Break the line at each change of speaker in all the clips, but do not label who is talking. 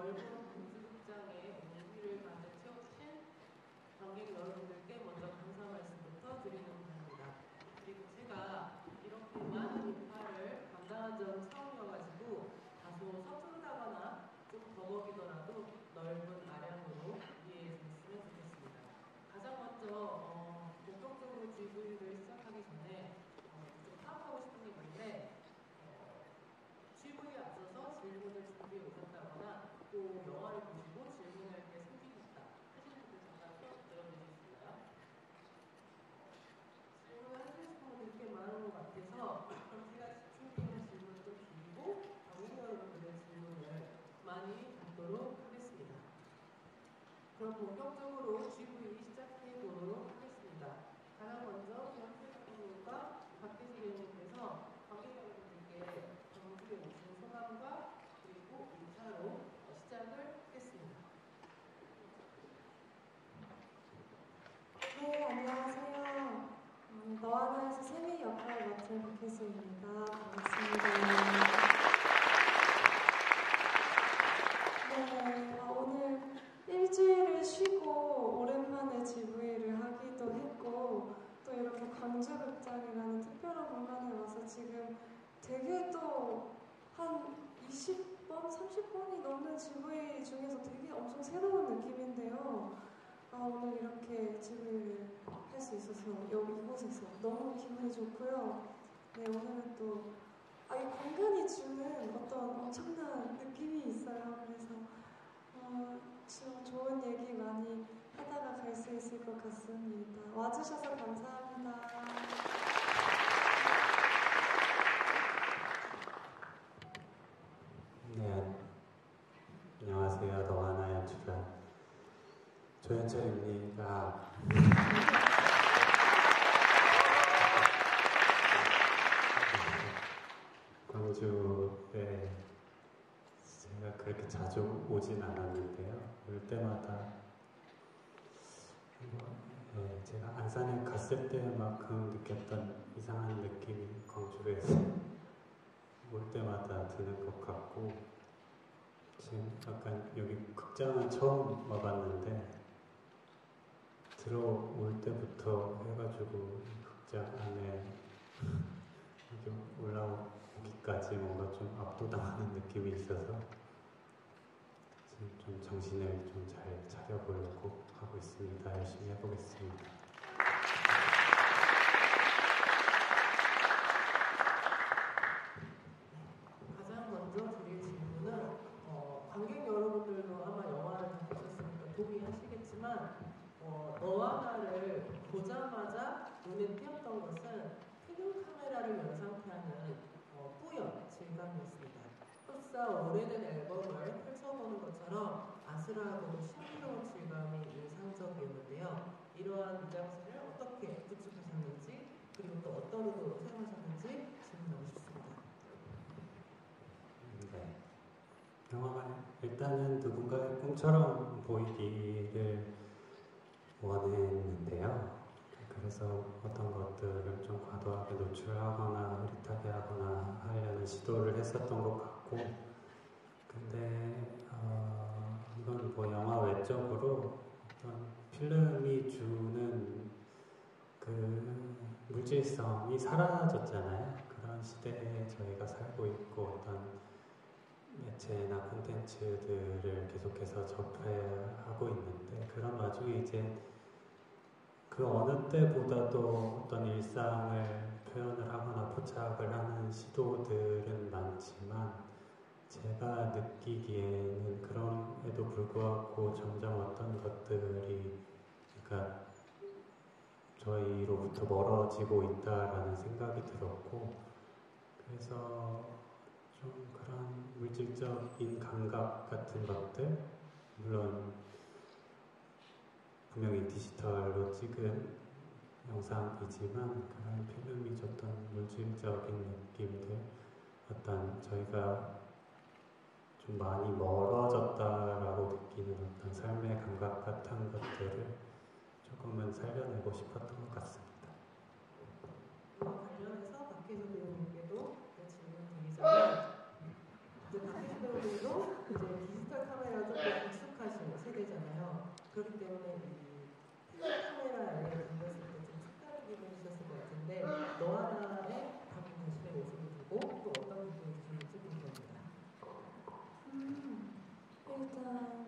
넓은 공주극장에 오기를 가득 채워주신 관객 여러분들께 먼저 감사 말씀부터 드리는 바입니다. 그리고 제가 이렇게 많은 인파를 감당한 적은 처음이어가지고 다소 서툴다거나 좀 버벅이더라도 넓은 아량으로 이해해 주셨으면 좋겠습니다. 가장 먼저 본격적으로 GV를 시작하기 전에 좀 파악하고 싶은 게 있는데 GV에 앞서서 질문을 준비해 오셨다거나 또 영화를 보시고 질문할 게 생기셨다 하시는 분들 잠깐 손 들어주실 수 있나요? 질문을 하시고 싶은 분들이 꽤 많은 것 같아서 그럼 제가 준비한 질문을 좀 줄이고 관객 여러분들의 질문을 많이 받도록 하겠습니다. 그럼 본격적으로 GV 시작해 보도록 하겠습니다. 가장 먼저 변태 작가님과 박혜수 배우님께서 관객 여러분들께 정주에 오신 소감과 그리고 인사로 시작을 하겠습니다.
네, 안녕하세요. 너하나에서 세미 역할을 맡은 박혜수입니다. 반갑습니다. 네, 오늘 일주일을 쉬고 오랜만에 GV를 하기도 했고 또 이렇게 광주극장이라는 특별한 공간에 와서 지금 되게 또 한 20번, 30번이 넘는 GV 중에서 되게 엄청 새로운 느낌인데요. 오늘 이렇게 GV를 할 수 있어서 여기 이곳에서 너무 기분이 좋고요. 네, 오늘은 또 이 공간이 주는 어떤 엄청난 느낌이 있어요. 그래서 좋은 얘기 많이 하다가 갈 수 있을 것 같습니다. 와주셔서 감사합니다.
네, 안녕하세요. 너하나 연출한 조현철입니다. 광주에 제가 그렇게 자주 오진 않았는데요. 올 때마다 제가 안산에 갔을 때만큼 느꼈던 이상한 느낌이 광주에서 올 때마다 드는 것 같고, 지금 약간 여기 극장은 처음 와봤는데 들어올 때부터 해가지고 극장 안에 여기 올라오기까지 뭔가 좀 압도당하는 느낌이 있어서 지금 좀 정신을 좀 잘 차려보려고 하고 있습니다. 열심히 해보겠습니다.
가장 먼저 드릴 질문은 관객 여러분들도 아마 영화를 다 보셨으니까 동의하시겠지만 너와 나를 보자마자 눈에 띄었던 것은 필름 카메라를 연상케 하는 뿌연 질감이었습니다. 흡사 오래된 앨범을 펼쳐보는 것처럼 아슬하고도 신비로운 질감이 인상적이었는데요. 이러한 미장센을 어떻게 구축하셨는지 그리고 또 어떤 의도로 사용하셨는지 질문하고 싶습니다.
네. 영화가 일단은 누군가의 꿈처럼 보이기를 원했는데요. 그래서 어떤 것들을 좀 과도하게 노출하거나 흐릿하게 하거나 하려는 시도를 했었던 것 같고, 근데 이건 뭐 영화 외적으로 어떤 필름이 주는 그 물질성이 사라졌잖아요. 그런 시대에 저희가 살고 있고 어떤 매체나 콘텐츠들을 계속해서 접해하고 있는데, 그런 와중에 이제 그 어느 때보다도 어떤 일상을 표현을 하거나 포착을 하는 시도들은 많지만, 제가 느끼기에는 그럼에도 불구하고 점점 어떤 것들이 그러니까 저희로부터 멀어지고 있다라는 생각이 들었고, 그래서 좀 그런 물질적인 감각 같은 것들, 물론 분명히 디지털로 찍은 영상이지만 그런 필름이 줬던 물질적인 느낌들, 어떤 저희가 좀 많이 멀어졌다라고 느끼는 어떤 삶의 감각 같은 것들을 조금은 살려내고 싶었던 것 같습니다.
이와 관련해서 박혜수 배우님께도 질문 드리자면, 이제 박혜수 배우님도 아무래도 이제 디지털 카메라가 조금 익숙하신 세대잖아요. 그렇기 때문에 이 카메라에 담겼을 때 좀 색다른 기분이셨을 것 같은데 너와 나의 방금 자신의 모습을 보고 또 어떤 기분이 드셨는지 궁금합니다.
일단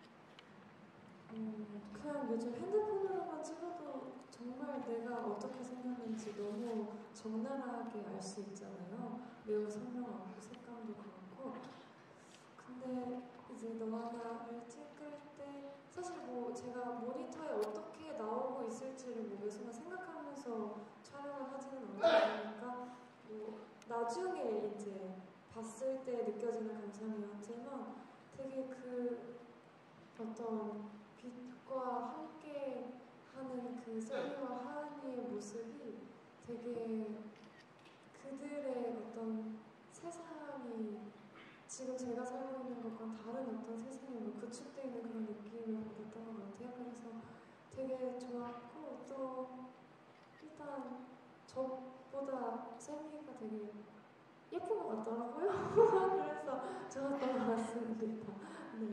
그냥 요즘 핸드폰으로만 찍어도 정말 내가 어떻게 생겼는지 너무 적나라하게 알 수 있잖아요. 매우 선명하고 색감도 그렇고. 근데 이제 너와 나를 찍을 때 사실 뭐 제가 모니터에 어떻게 나오고 있을지를 뭐 매순간 생각하면서 촬영을 하지는 않다 보니까 뭐 나중에 이제 봤을 때 느껴지는 감상이었지만 되게 그 어떤 빛과 함께 하는 그 셀리와 하은이의 모습이 되게 그들의 어떤 세상이 지금 제가 살고 있는 것과는 다른 어떤 세상으로 구축되어 있는 그런 느낌을 받았던 것 같아요. 그래서 되게 좋았고 또 일단 저보다 셀리가 되게 예쁜 것 같더라고요. 그래서 좋았던 것 같습니다. 네.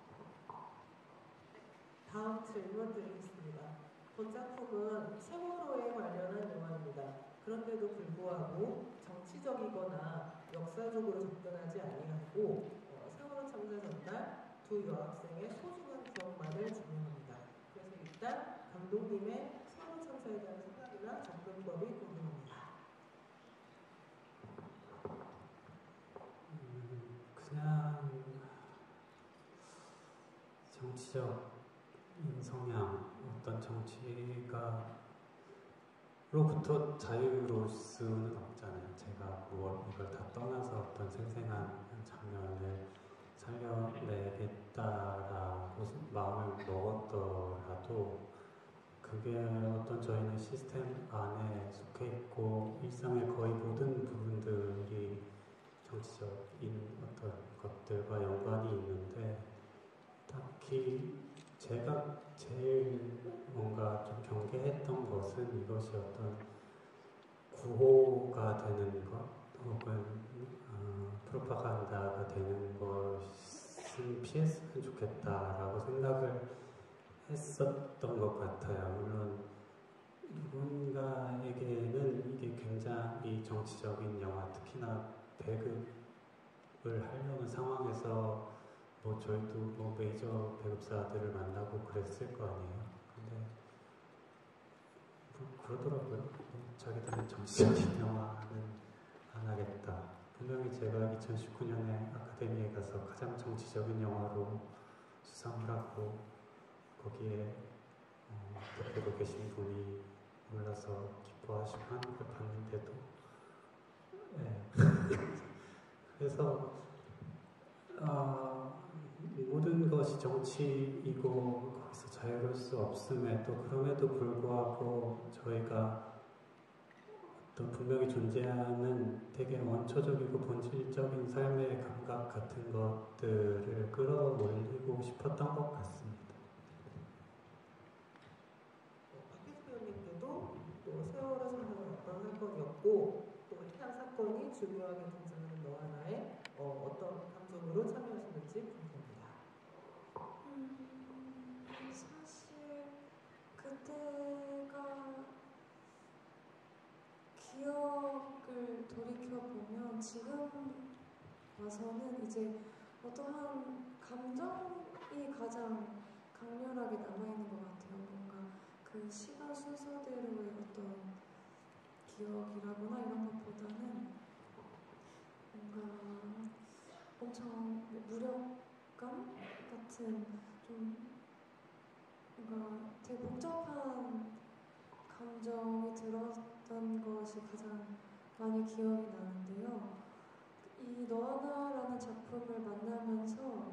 다음 질문 드리겠습니다. 본 작품은 세월호에 관련한 영화입니다. 그런데도 불구하고 정치적이거나 역사적으로 접근하지 아니하고 세월호 참사 전날 두 여학생의 소중한 기억만을 증명합니다. 그래서 일단 감독님의 세월호 참사에 대한 생각이나 접근법이 궁금합니다.
그냥 정치적인 성향, 어떤 정치가 로부터 자유로울 수는 없잖아요. 제가 이걸 다 떠나서 어떤 생생한 장면을 살려내겠다라고 마음을 먹었더라도 그게 어떤 저희는 시스템 안에 속해 있고 일상의 거의 모든 부분들이 정치적인 어떤 것들과 연관이 있는데 딱히 제가 제일 뭔가 좀 경계했던 것은 이것이 어떤 구호가 되는 것 혹은 프로파간다가 되는 것은 피했으면 좋겠다라고 생각을 했었던 것 같아요. 물론 누군가에게는 이게 굉장히 정치적인 영화, 특히나 배급을 하려는 상황에서 뭐 저희도 뭐 메이저 배급사들을 만나고 그랬을 거 아니에요. 근데 뭐 그러더라고요. 자기들은 정치적인 영화는 안 하겠다. 분명히 제가 2019년에 아카데미에 가서 가장 정치적인 영화로 수상을 하고 거기에 대표로 계신 분이 올라서 기뻐하시고 하는 걸 봤는데도 네. 그래서 모든 것이 정치이고 거기서 자유로울 수 없음에도 그럼에도 불구하고 저희가 어떤 분명히 존재하는 되게 원초적이고 본질적인 삶의 감각 같은 것들을 끌어올리고 싶었던 것 같습니다.
박혜수 배우님께도 또 세월호 참사는 어떤 사건이었고 또 한 사건이 중요하게 등장하는 너와 나의 어떤 감정으로 참여하셨는지 궁금합니다.
사실 그때가 기억을 돌이켜보면 지금 와서는 이제 어떠한 감정이 가장 강렬하게 남아있는 것 같아요. 뭔가 그 시간 순서대로의 어떤 기억이라거나 이런 것보다는 뭔가 엄청 무력감 같은 좀 뭔가 되게 복잡한 감정이 들었던 것이 가장 많이 기억이 나는데요. 이 너와 나라는 작품을 만나면서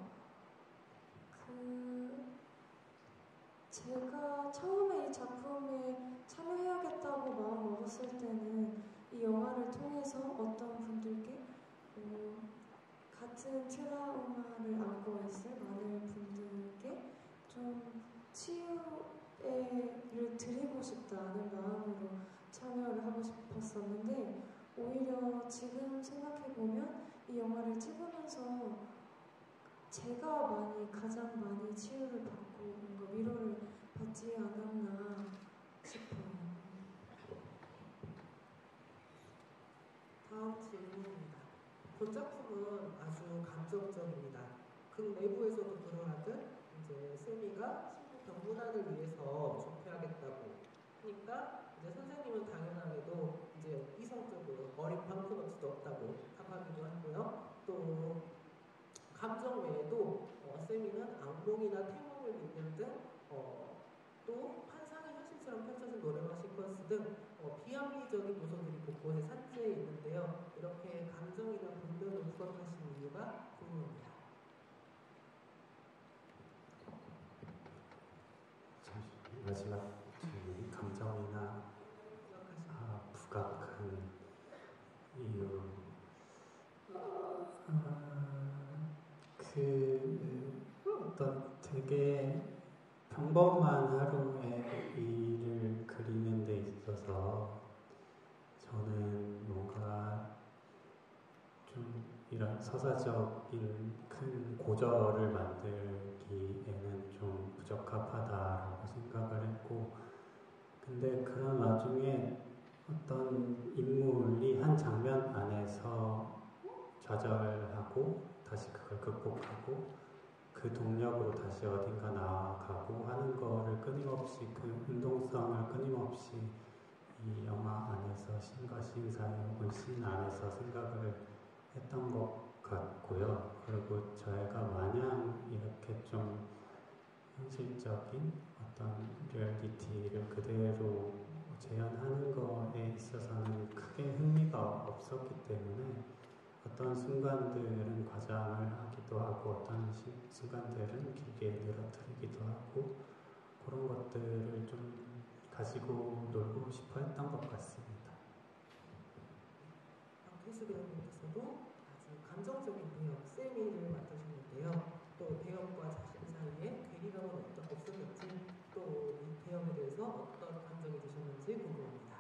제가 처음에 이 작품에 참여해야겠다고 마음 먹었을 때는 이 영화를 통해서 어떤 분들께 같은 트라우마를 안고 있을 많은 분들께 좀 치유를 드리고 싶다는 마음으로 참여를 하고 싶었었는데 오히려 지금 생각해보면 이 영화를 찍으면서 제가 가장 많이 치유를 받고 뭔가 위로를 받지 않았나 싶어요.
다음 질문입니다. 본 작품은 아주 감정적입니다. 극 내부에서도 드러나듯 이제 세미가 신부 병문안을 위해서 조퇴하겠다고 하니까 이제 선생님은 당연하게도 이제 이성적으로 어린 방크너치도 없다고 답하기도 하고요. 또 감정 외에도 세미는 악몽이나 태몽을 믿는 등 또 환상이 현실처럼 펼쳐진 노래와 시퀀스 등 비합리적인 요소들이 곳곳에 산재해 있는데요. 이렇게 감정이나 본능을 부각하신 이유가 궁금합니다.
마지막 질문, 감정이나 부각한 이유. 어떤 되게 평범한 하루의 일을 그리는 데 있어서 저는 뭔가 좀 이런 서사적인 큰 고절을 만들기에는 좀 부적합하다라고 생각을 했고, 근데 그런 와중에 어떤 인물이 한 장면 안에서 좌절하고 다시 그걸 극복하고 그 동력으로 다시 어딘가 나아가고 하는 거를 끊임없이, 그 운동성을 끊임없이 이 영화 안에서 신과 신 사이 혹은 신 안에서 생각을 했던 것 같고요. 그리고 저희가 마냥 이렇게 좀 현실적인 어떤 리얼리티를 그대로 재현하는 거에 있어서는 크게 흥미가 없었기 때문에 어떤 순간들은 과장을 하기도 하고 어떤 순간들은 길게 늘어뜨리기도 하고 그런 것들을 좀 가지고 놀고 싶어 했던 것 같습니다.
박혜수 배우님께서도 아주 감정적인 배역 세미를 맡으셨는데요. 또 배역과 자신 사이에 괴리감은 없었는지, 또 이 배역에 대해서 어떤 감정이 드셨는지 궁금합니다.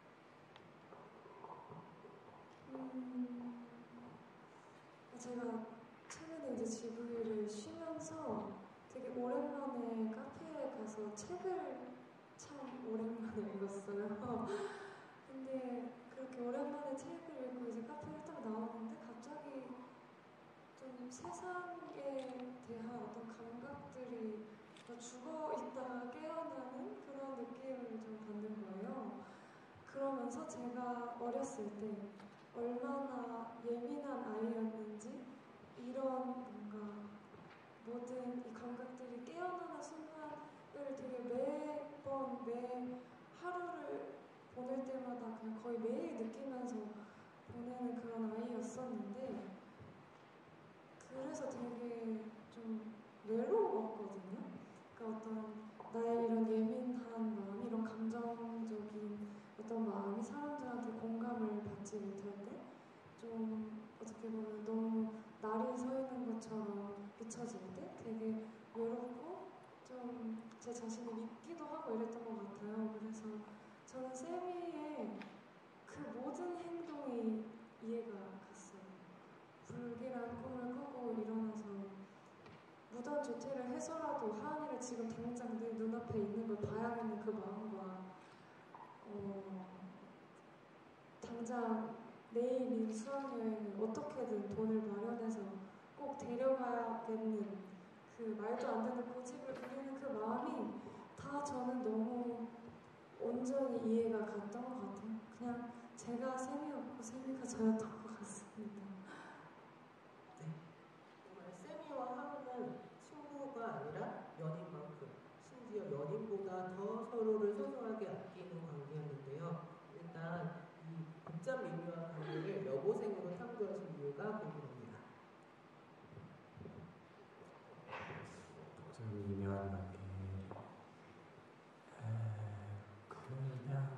제가 최근에 이제 GV를 쉬면서 되게 오랜만에 카페에 가서 책을 참 오랜만에 읽었어요. 근데 그렇게 오랜만에 책을 읽고 이제 카페를 딱 나오는데 갑자기 좀 세상에 대한 어떤 감각들이 죽어 있다가 깨어나는 그런 느낌을 좀 받는 거예요. 그러면서 제가 어렸을 때 얼마나 예민한 아이였는지 이런 뭔가 모든 이 감각들이 깨어나는 순간을 되게 매번 매 하루를 보낼 때마다 그냥 거의 매일 느끼면서 보내는 그런 아이였었는데, 그래서 되게 좀 외로웠거든요. 그러니까 어떤 나의 이런 예민한 마음, 이런 감정적인 어떤 마음이 사람들한테 공감을 받지 못할 때 좀 어떻게 보면 너무 날이 서 있는 것처럼 비춰질 때 되게 외롭고 좀 제 자신을 믿기도 하고 이랬던 것 같아요. 그래서 저는 세미의 그 모든 행동이 이해가 갔어요. 불길한 꿈을 꾸고 일어나서 무단 조퇴를 해서라도 하은이를 지금 당장 내 눈앞에 있는 걸 봐야겠는 그 마음과 당장 내일인 수학여행을 어떻게든 돈을 마련해서 꼭 데려가야겠는 그 말도 안 되는 고집을 부리는 그 마음이 다 저는 너무 온전히 이해가 갔던 것 같아요. 그냥 제가 세미였고 세미가 저였던 것 같습니다.
네, 정말 세미와 하은은 친구가 아니라 연인만큼, 심지어 연인보다 더 서로를 소중하게 아끼는 관계였는데요. 일단 이 복잡 미묘한 관계를 여고생으로 탐구하신 이유가 궁금합니다.
좀 미묘한 관계. 그냥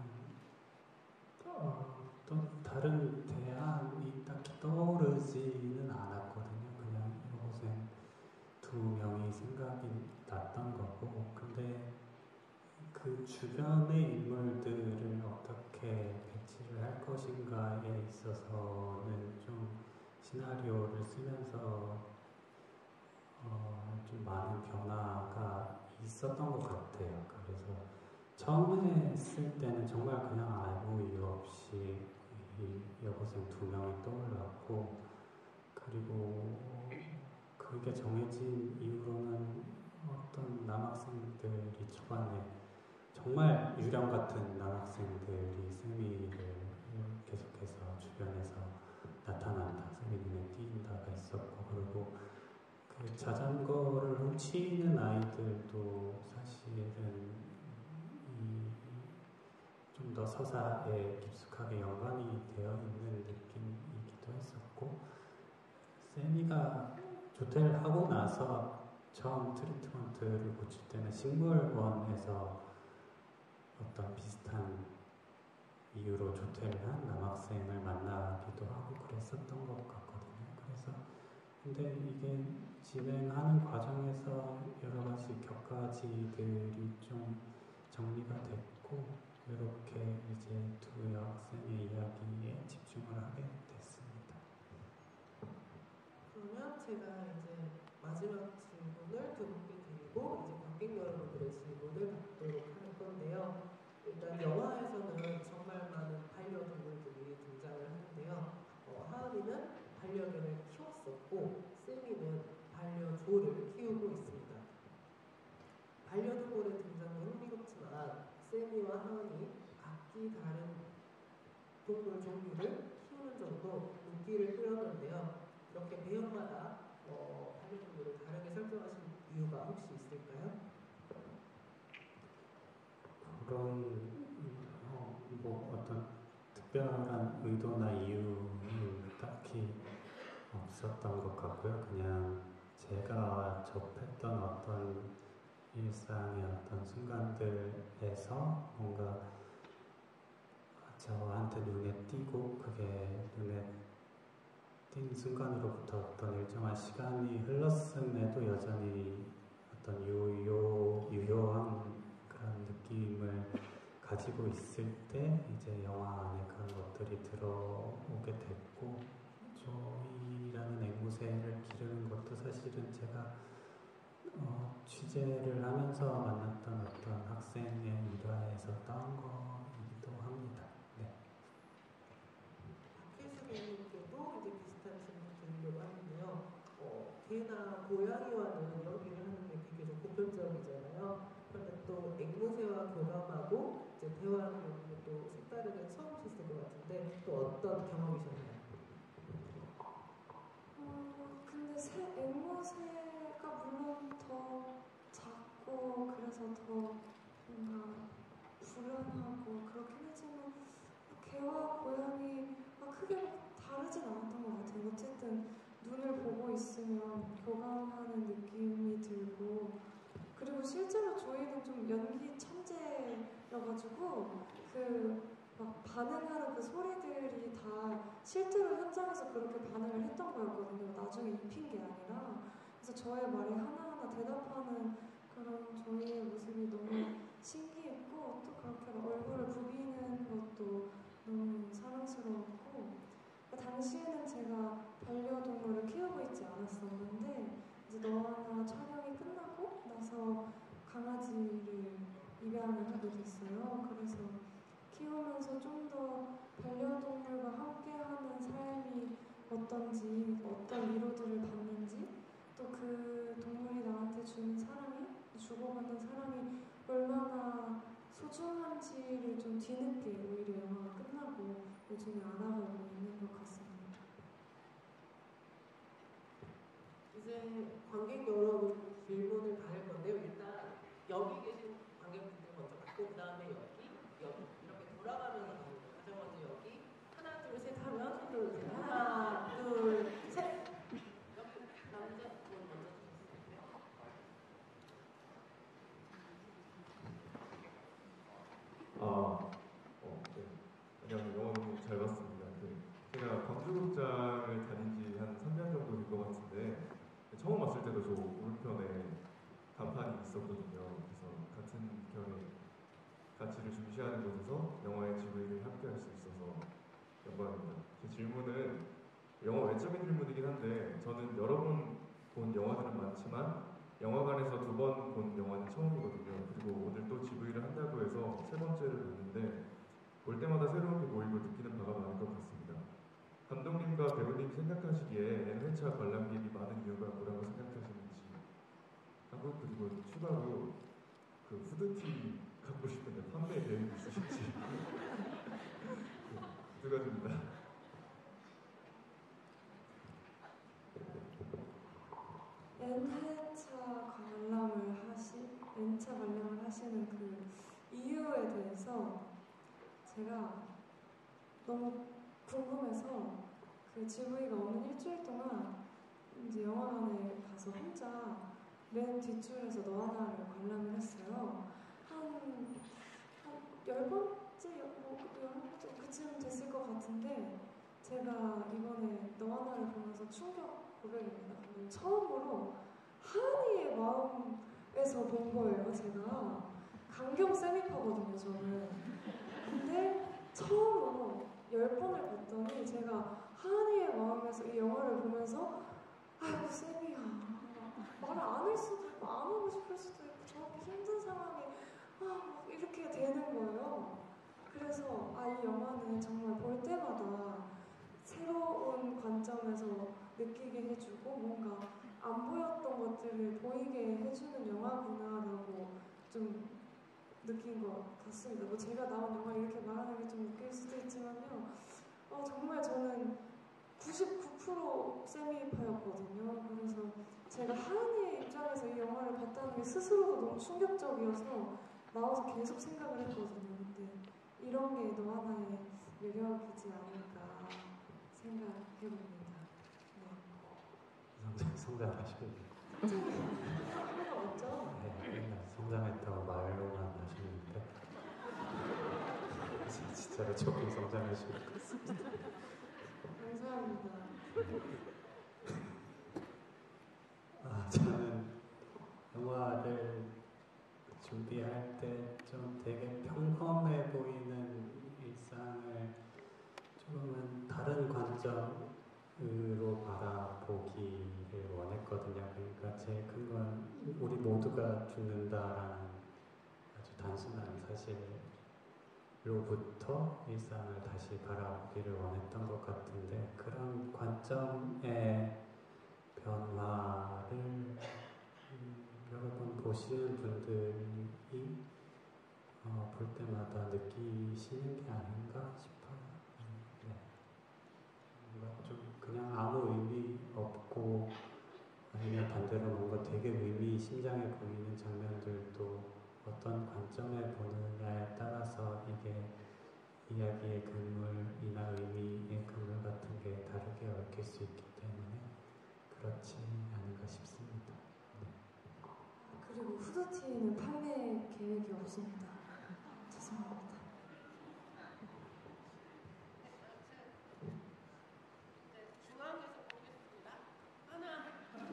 또 다른 대안이 딱히 떠오르지는 않았거든요. 그냥 여고생 두 명이 생각이 났던 거고, 근데 그 주변의 인물들을 어떻게 배치를 할 것인가에 있어서는 좀 시나리오를 쓰면서 있었던 것 같아요. 그래서 처음에 쓸 때는 정말 그냥 아무 이유 없이 이 여고생 2명이 떠올랐고, 그리고 그게 정해진 이후로는 어떤 남학생들이 초반에 정말 유령 같은 남학생들이 세미를 계속해서 주변에서 나타난다, 세미 눈에 띈다가 있었고, 그리고 그 자전거를 훔치는 아이들도 사실은 좀 더 서사에 깊숙하게 연관이 되어 있는 느낌이기도 했었고, 세미가 조퇴를 하고 나서 처음 트리트먼트를 고칠 때는 식물원에서 어떤 비슷한 이유로 조퇴를 한 남학생을 만나기도 하고 그랬었던 것 같거든요. 그래서 근데 이게 진행하는 과정에서 여러 가지 격가지들이 좀 정리가 됐고, 이렇게 이제 2 여학생의 이야기에 집중을 하게 됐습니다.
그러면 제가 이제 마지막 질문을 2분께 드리고 이제 관객 여러분들의 질문을 받도록 할 건데요. 일단 영화에서는 정말 많은 반려동물들이 등장을 하는데요. 하은이는 반려견을 키웠었고 세미는 반려조를 키우고 있습니다. 반려동물의 등장도 흥미롭지만 세미와 하은이 각기 다른 동물 종류를 키우는 점도 눈길을 끌었는데요. 이렇게 배역마다 반려동물을 다르게 설정하신 이유가 혹시 있을까요?
그런 뭐 어떤 특별한 의도나 이유는 딱히 없었던 것 같고요. 그냥 제가 접했던 어떤 일상의 어떤 순간들에서 뭔가 저한테 눈에 띄고, 그게 눈에 띈 순간으로부터 어떤 일정한 시간이 흘렀음에도 여전히 어떤 유효한 그런 느낌을 가지고 있을 때 이제 영화 안에 그런 것들이 들어오게 됐고, 조이라는 앵무새를 기르는 것도 사실은 제가 취재를 하면서 만났던 어떤 학생의 일화에서 따온 거이기도 합니다. 네.
박혜수 배우님께도 이제 비슷한 질문 드리려고 하는데요. 개나 고양이와는 연기를 하는 게 되게 좀 보편적이잖아요. 그런데 또 앵무새와 교감하고 이제 대화하는 경우는 또 색다르게 처음이셨을 것 같은데 또 어떤 경험이셨나요?
근데 앵무새가 물론 더 작고 그래서 더 뭔가 불안하고 그렇긴 하지만 개와 고양이가 크게 다르진 않았던 것 같아요. 어쨌든 눈을 보고 있으면 교감하는 느낌이 들고, 그리고 실제로 저희는 좀 연기 천재여가지고 그 막 반응하는 그 소리들이 다 실제로 현장에서 그렇게 반응을 했던 거였거든요. 나중에 입힌 게 아니라. 그래서 저의 말에 하나하나 대답하는 그런 저희의 모습이 너무 신기했고, 또 그렇게 막 얼굴을 부비는 것도 너무 사랑스러웠고, 당시에는 제가 반려동물을 키우고 있지 않았었는데 이제 너와 나 촬영이 끝나고 나서 강아지를 입양을 하게 됐어요. 그래서 키우면서 좀 더 반려동물과 함께하는 삶이 어떤지, 어떤 위로들을 받는지, 또 그 동물이 나한테 주는 사랑이, 주고받는 사랑이 얼마나 소중한지를 좀 뒤늦게 오히려 영화가 끝나고 요즘에 알아가고 있는 것 같습니다.
이제 관객 여러분 질문을 받을 건데요. 일단 여기 계신 관객분들 먼저 받고 그 다음에 여기 이렇게 돌아가면서 가는 거예요. 가장 먼저 여기 하나 둘 셋 하면 손 들어주세요. 하나 둘 셋. 여기 남자분 먼저 주셨어요.
네. 안녕하세요. 영화 너무 잘 봤습니다. 제가 광주극장을 다닌 지 한 3년 정도 된 것 같은데 처음 왔을 때도 저 오른편에 간판이 있었거든요. 그래서 같은 결의 가치를 중시하는 곳에서 영화의 지구를 함께할 수 있어서 영광입니다. 제 질문은 영화 외적인 질문이긴 한데 저는 여러 번 본 영화들은 많지만 영화관에서 2번 본 영화는 처음이거든요. 그리고 오늘 또 GV를 한다고 해서 3번째를 보는데 볼 때마다 새로운 게 보이고 느끼는 바가 많은 것 같습니다. 감독님과 배우님 생각하시기에 N회차 관람객이 많은 이유가 뭐라고 생각하시는지 하고, 그리고 추가로 그 후드티 갖고 싶은데 판매 계획 있으신지 두 가지입니다.
N차 관람을 하시는 그 이유에 대해서 제가 너무 궁금해서 그 GV가 오는 일주일 동안 이제 영화관에 가서 혼자 맨 뒷줄에서 너 하나를 관람을 했어요. 한 10번째, 11번째 그쯤 됐을 것 같은데 제가 이번에 너 하나를 보면서 충격 고백입니다. 처음으로 하은이의 마음에서 본 거예요. 제가 강경 세미파거든요, 저는. 근데 처음으로 10번을 봤더니 제가 하은이의 마음에서 이 영화를 보면서 아이고 쌤이야, 말을 안 할 수도 있고 안 하고 싶을 수도 있고 저렇게 힘든 상황에 이렇게 되는 거예요. 그래서 이 영화는 정말 볼 때마다 새로운 관점에서 느끼게 해주고 뭔가 안 보였던 것들을 보이게 해주는 영화구나라고 좀 느낀 것 같습니다. 뭐 제가 나온 영화 이렇게 말하는 게 좀 웃길 수도 있지만요. 정말 저는 99% 세미파였거든요. 그래서 제가 하은이의 입장에서 이 영화를 봤다는 게 스스로도 너무 충격적이어서 나와서 계속 생각을 했거든요. 근데 이런 게 너 하나의 매력이지 않을까 생각해봅니다.
네. 성장하시군요.
맞죠?
네, 맨날 성장했다고 말로만 하시는데 진짜로 조금 성장하시고 있습니다.
감사합니다.
저는 영화를 준비할 때 좀 되게 평범해 보이는 일상을 조금은 다른 관점으로 바라보기를 원했거든요. 그러니까 제일 큰 건 우리 모두가 죽는다라는 아주 단순한 사실로부터 일상을 다시 바라보기를 원했던 것 같은데, 그런 관점의 변화를 여러 번 보시는 분들이 볼 때마다 느끼시는 게 아닌가 싶어요. 네. 뭔가 좀 그냥 아무 의미 없고 아니면 반대로 뭔가 되게 의미심장해 보이는 장면들도 어떤 관점에 보느냐에 따라서 이게 이야기의 그물이나 의미의 그물 같은 게 다르게 얽힐 수 있기 때문에 그렇지 않은가 싶습니다. 네.
그리고 후드티는 판매 계획이 없습니다. 죄송합니다.
중앙에서 보겠습니다. 하나,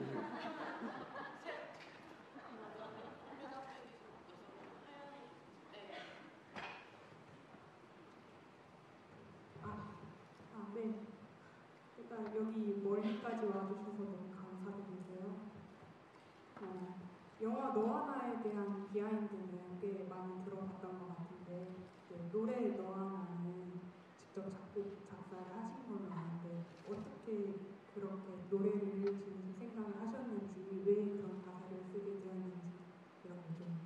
셋.
네. 일단 여기 멀리까지 와주셔서 너무 감사드리고요. 영화 너 하나에 대한 비하인드는 꽤 많이 들어봤던 것 같은데 노래 너 하나는 직접 작곡, 작사를 하신 건 아닌데 어떻게 그렇게 노래를 지으실 생각을 하셨는지, 왜 그런 가사를 쓰게 되었는지 이런 거좀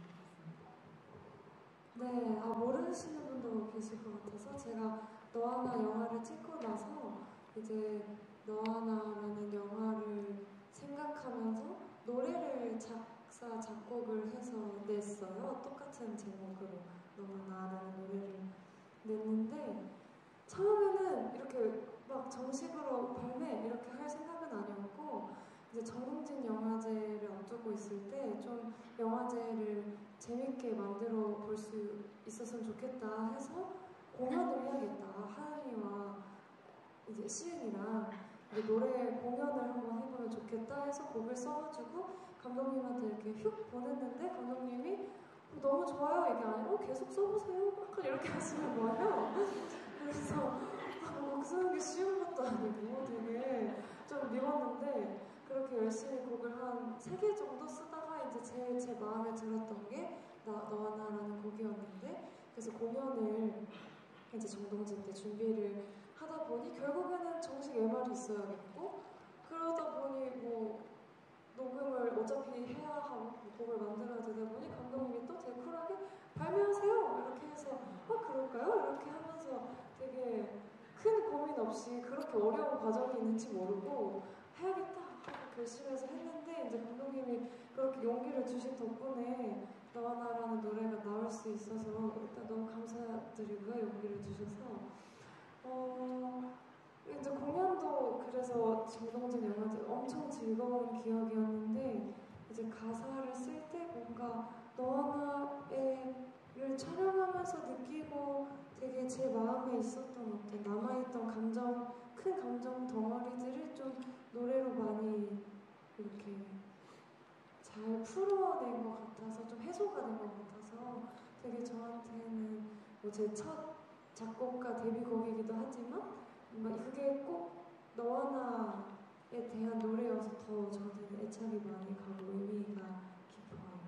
네, 모르시는 분도 계실 것 같아서 제가 너 하나 영화를 찍고 나서 이제 너 하나라는 영화를 생각하면서 노래를 작사, 작곡을 해서 냈어요. 똑같은 제목으로 너무나라는 노래를 냈는데 처음에는 이렇게 막 정식으로 발매 이렇게 할 생각은 아니었고 이제 정동진 영화제를 앞두고 있을 때 좀 영화제를 재밌게 만들어 볼 수 있었으면 좋겠다 해서 공연을 해야겠다. 하은이와 이제 시은이랑 이제 노래 공연을 한번 해보면 좋겠다 해서 곡을 써가지고 감독님한테 이렇게 휙 보냈는데 감독님이 너무 좋아요 이게 아니고 계속 써보세요 약간 이렇게 하시는 거예요. 그래서 곡 쓰는 게 쉬운 것도 아니고 되게 좀 미웠는데 그렇게 열심히 곡을 한 한 3개 정도 쓰다가 이제 제 마음에 들었던 게 너와 나라는 곡이었는데, 그래서 공연을 이제 정동진 때 준비를 하다 보니 결국에는 정식 MR이 있어야겠고, 그러다 보니 뭐 녹음을 어차피 해야 하고 곡을 만들어야 되다 보니 감독님이 또 되게 쿨하게 발매하세요 이렇게 해서 그럴까요? 이렇게 하면서 되게 큰 고민 없이 그렇게 어려운 과정이 있는지 모르고 해야겠다 하고 결심해서 했는데, 이제 감독님이 그렇게 용기를 주신 덕분에 너와 나라는 노래가 나올 수 있어서 일단 너무 감사드리고요. 용기를 주셔서 이제 공연도 그래서 정동진 영화제 엄청 즐거운 기억이었는데, 이제 가사를 쓸 때 뭔가 너와 나를 촬영하면서 느끼고 되게 제 마음에 있었던 어떤 남아있던 감정, 큰 감정 덩어리들을 좀 노래로 많이 이렇게 잘 풀어낸 것 같아서, 좀 해소가 된 것 같아서 되게 저한테는 뭐 제 첫 작곡가 데뷔곡이기도 하지만 뭔가 그게 꼭 너와 나에 대한 노래여서 더 저한테는 애착이 많이 가고 의미가 깊어요.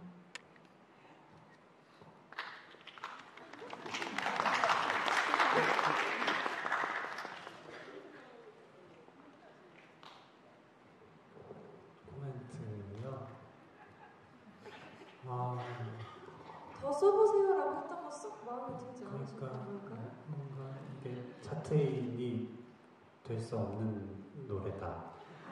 코멘트요.
더 써보세요라고 했던 거 쏙 마음에 들지 않으시나요?
그러니까 뭔가 이게 차트인이 될 수 없는 노래다.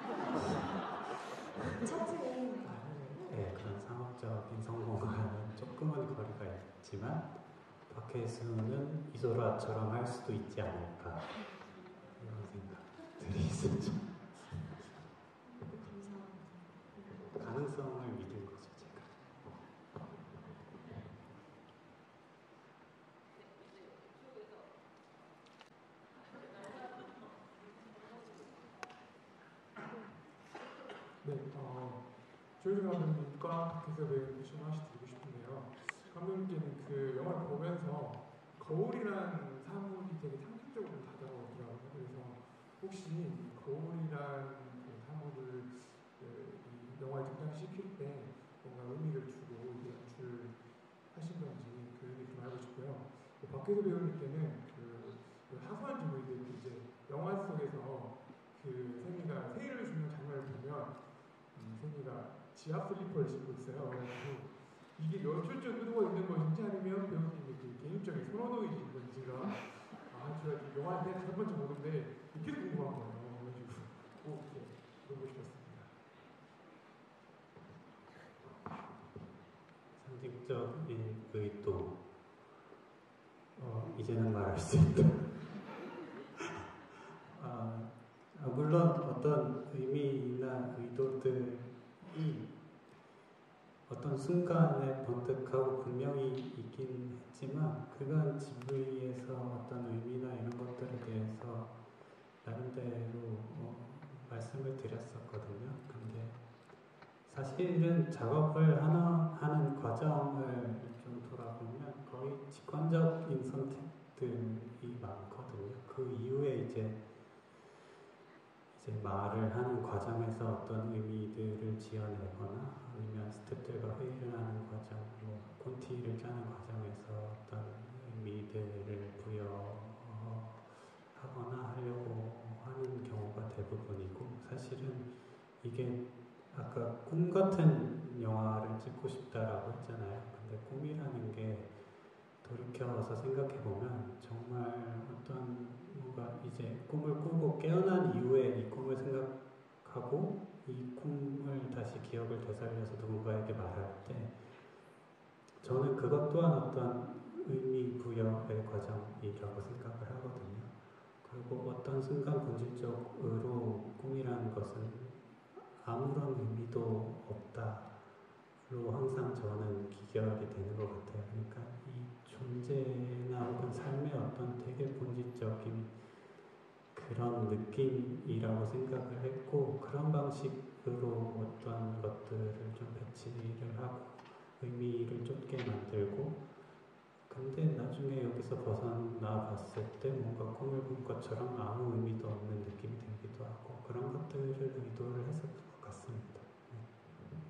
차트인
네, 그런 상업적인 성공과는 조금은 거리가 있지만 박혜수는 이소라처럼 할 수도 있지 않을까 이런 생각들이 있었죠.
감사합니다.
가능성을 믿은 거죠, 제가.
네, 조효정 감독님과 박혜서 배우님 하나씩 드리고 싶은데요. 감독님께는 그 영화를 보면서 거울이라는 사물이 되게 상징적으로 다가오더라고요. 그래서 혹시 거울이라는 그 사물을 이 영화에 등장시킬 때 뭔가 의미를 주고 이제 연출하신 건지 그 의미 좀 알고 싶고요. 박혜서 배우님께는 그 사소한 질문인데, 이제 영화 속에서 그 세미가 세일을 주는 장면을 보면 세미가 지압 슬리퍼를 신고 있어요. 그래서 이게 연출적 의도가 있는 것인지 아니면 배우님의 그 개인적인 선호도이신 건지가 제가 영화 때 5번째 보는데 이렇게 궁금한 거예요. 그래가지고 꼭 이렇게 물어보고 싶었습니다.
상징적인 의도. 이제는 말할 수 있다. 물론 어떤 의미나 의도들이 어떤 순간에 번뜩하고 분명히 있긴 했지만, 그간 지브리에서 어떤 의미나 이런 것들에 대해서 나름대로 말씀을 드렸었거든요. 근데 사실은 작업을 하는 과정을 좀 돌아보면 거의 직관적인 선택들이 많거든요. 그 이후에 이제 말을 하는 과정에서 어떤 의미들을 지어내거나, 아니면 스태프들과 회의를 하는 과정, 콘티를 짜는 과정에서 어떤 의미들을 부여하거나 하려고 하는 경우가 대부분이고, 사실은 이게 아까 꿈 같은 영화를 찍고 싶다라고 했잖아요. 근데 꿈이라는 게 돌이켜서 생각해보면 정말 어떤 뭔가 이제 꿈을 꾸고 깨어난 이후에 이 꿈을 생각하고 이 꿈을 다시 기억을 되살려서 누군가에게 말할 때, 저는 그것 또한 어떤 의미 부여의 과정이라고 생각을 하거든요. 그리고 어떤 순간 본질적으로 꿈이라는 것은 아무런 의미도 없다로 항상 저는 기결이 되는 것 같아요. 그러니까 이 존재나 혹은 삶의 어떤 되게 본질적인 그런 느낌이라고 생각을 했고, 그런 방식으로 어떤 것들을 좀 배치를 하고 의미를 쫓게 만들고, 근데 나중에 여기서 벗어나 봤을 때 뭔가 꿈을 꾼 것처럼 아무 의미도 없는 느낌이 들기도 하고, 그런 것들을 의도를 했었던 것 같습니다. 네.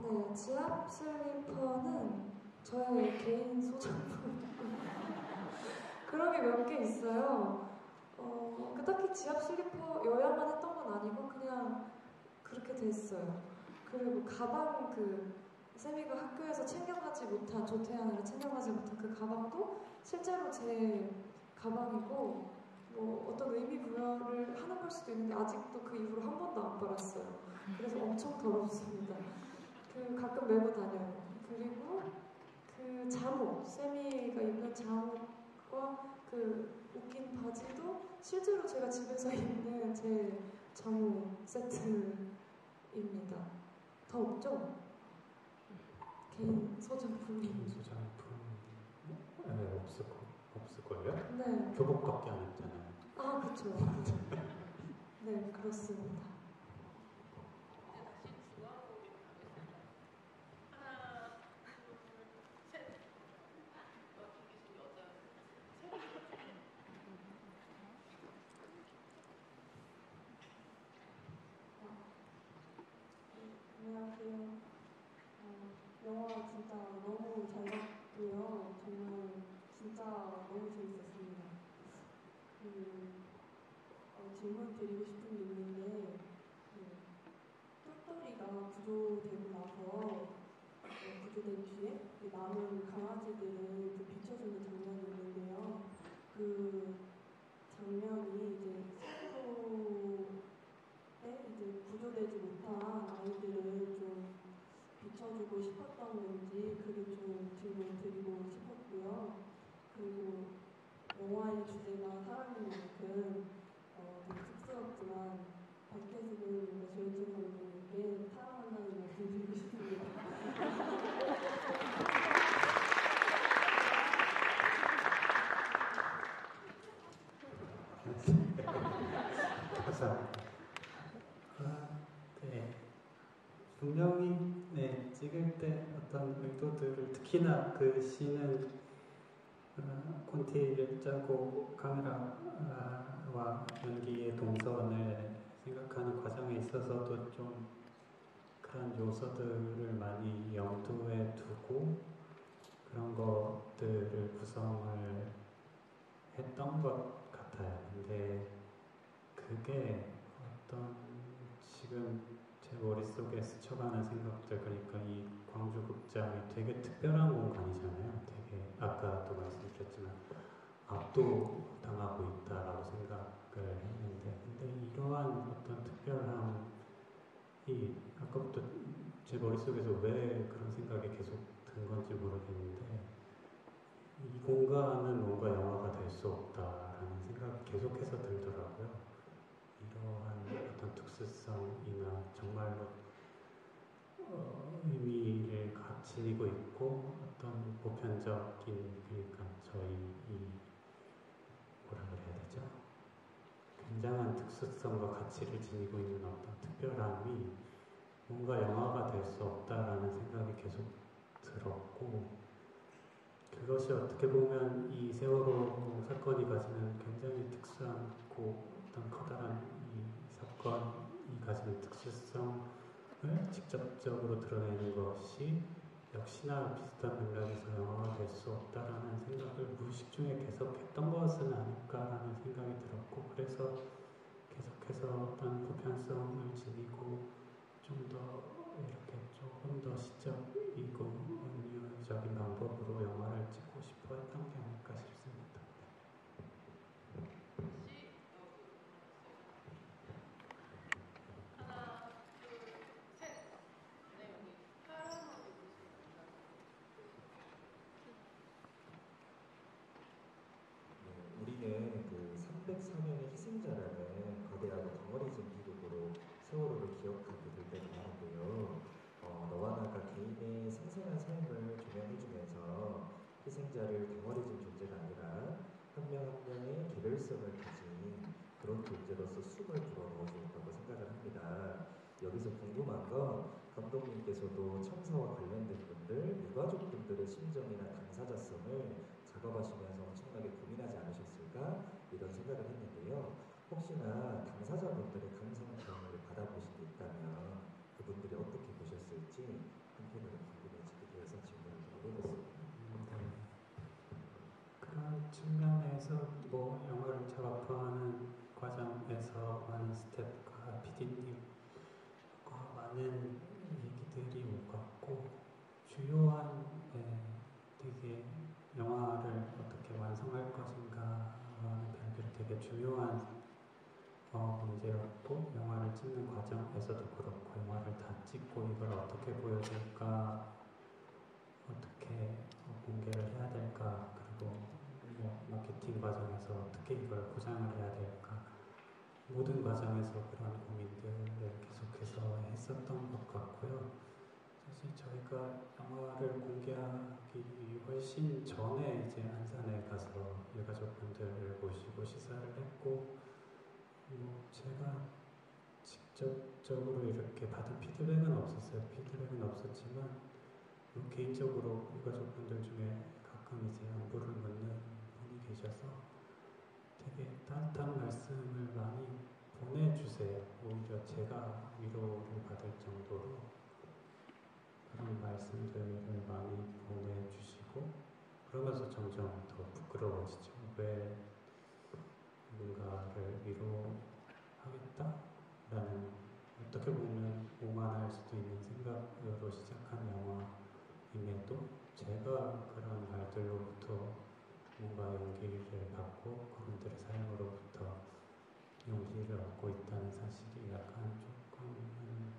네, 지압 슬리퍼는 저의 개인 소장품. 그런 게 몇 개 있어요. 딱히 지압 슬리퍼여야만 했던 건 아니고 그냥 그렇게 됐어요. 그리고 가방 세미가 학교에서 챙겨가지 못한 조퇴하느라 챙겨가지 못한 그 가방도 실제로 제 가방이고 뭐 어떤 의미 부여를 하는 걸 수도 있는데 아직도 그 이후로 한 번도 안 빨았어요. 그래서 엄청 더럽습니다. 가끔 메고 다녀요. 그리고 그 잠옷, 세미가 입는 잠옷과 웃긴 바지도 실제로 제가 집에서 입는 제 잠옷 세트입니다. 더 없죠? 개인 소장품이.
개인 소장품 네, 없을걸요?
네.
교복밖에 안 입잖아요.
아, 그쵸. 네, 그렇습니다.
안녕하세요. 영화 진짜 너무 잘 봤고요. 정말 진짜 너무 재밌었습니다. 질문 드리고 싶은 게 있는데 똘똘이가 구조되고 나서 구조된 뒤에 남은 강아지들을 비춰주는 장면이 있는데요. 그 장면이 이제 이제 구조되지 못한 아이들을 좀 비춰주고 싶었던 건지 그게 좀 질문 드리고 싶었고요. 그리고 영화의 주제가 사랑인 만큼 되게 쑥스럽지만 박혜수님과 조현진 감독님께 사랑한다는 말씀 드리고 싶습니다.
감사합니다. 네. 분명히 찍을 때 어떤 의도들을 특히나 그 씬은 콘티를 짜고 카메라와 연기의 동선을 생각하는 과정에 있어서도 좀 그런 요소들을 많이 염두에 두고 그런 것들을 구성을 했던 것 같아요. 근데 그게 어떤 지금 제 머릿속에 스쳐가는 생각들, 그러니까 이 광주극장이 되게 특별한 공간이잖아요. 되게 아까도 말씀드렸지만 압도당하고 있다라고 생각을 했는데, 근데 이러한 어떤 특별함이 아까부터 제 머릿속에서 왜 그런 생각이 계속 든 건지 모르겠는데, 이 공간은 뭔가 영화가 될 수 없다라는 생각이 계속해서 들더라고요. 이러한 어떤 특수성이나 정말로 의미를 지니고 있고 어떤 보편적인, 그러니까 저희 뭐라 그래야 되죠? 굉장한 특수성과 가치를 지니고 있는 어떤 특별함이 뭔가 영화가 될 수 없다라는 생각이 계속 들었고, 그것이 어떻게 보면 이 세월호 사건이 가지는 굉장히 특수하고 어떤 커다란 이 사건이 가지는 특수성을 직접적으로 드러내는 것이 역시나 비슷한 맥락에서 영화가 될 수 없다라는 생각을 무의식 중에 계속했던 것은 아닐까라는 생각이 들었고, 그래서 계속해서 어떤 보편성을 지니고 좀 더 이렇게 조금 더 시적이고 은유적인 방법으로 영화를 찍고 싶어 했던 게 아닐까 싶습니다.
우리는 그 304명의 희생자라는 거대하고 덩어리진 비극으로 세월호를 기억하게 될 때가 많은데요. 너와 나가 개인의 생생한 삶을 조명해주면서 희생자를 덩어리진 존재가 아니라 한 명 한 명의 개별성을 가진 그런 존재로서 숨을 불어넣어주었다고 생각을 합니다. 여기서 궁금한 건 감독님께서도 참사와 관련된 분들, 유가족분들의 심정이나 당사자성을 작업하시면서 엄청나게 고민하지 않으셨을까? 이런 생각을 했는데요. 혹시나 당사자분들의 감상 경험을 받아보신 게 있다면 그분들이 어떻게 보셨을지
그래서 뭐 영화를 작업하는 과정에서 많은 스태프과 PD님과 많은 얘기들이 오갔고 주요한 되게 영화를 어떻게 완성할 것인가와는 별개로 되게 중요한 문제였고 영화를 찍는 과정에서도 그렇고 영화를 다 찍고 이걸 어떻게 보여줄까 어떻게 공개를 해야 될까 그리고 뭐 마케팅 과정에서 어떻게 이걸 포장을 해야 될까 모든 과정에서 그런 고민들을 계속해서 했었던 것 같고요. 사실 저희가 영화를 공개하기 훨씬 전에 이제 안산에 가서 일가족분들을 모시고 시사를 했고 제가 직접적으로 이렇게 받은 피드백은 없었어요. 피드백은 없었지만 개인적으로 일가족분들 중에 가끔 이제 안부를 묻는 분이 계셔서 되게 따뜻한 말씀을 많이 보내주세요. 오히려 제가 위로를 받을 정도로 그런 말씀들을 많이 보내주시고 그러면서 점점 더 부끄러워지죠. 왜 누군가를 위로하겠다라는 어떻게 보면 오만할 수도 있는 생각으로 시작한 영화임에도 제가 그런 말들로부터 뭔가 용기를 받고 그분들의 삶으로부터 용기를 얻고 있다는 사실이 약간 조금은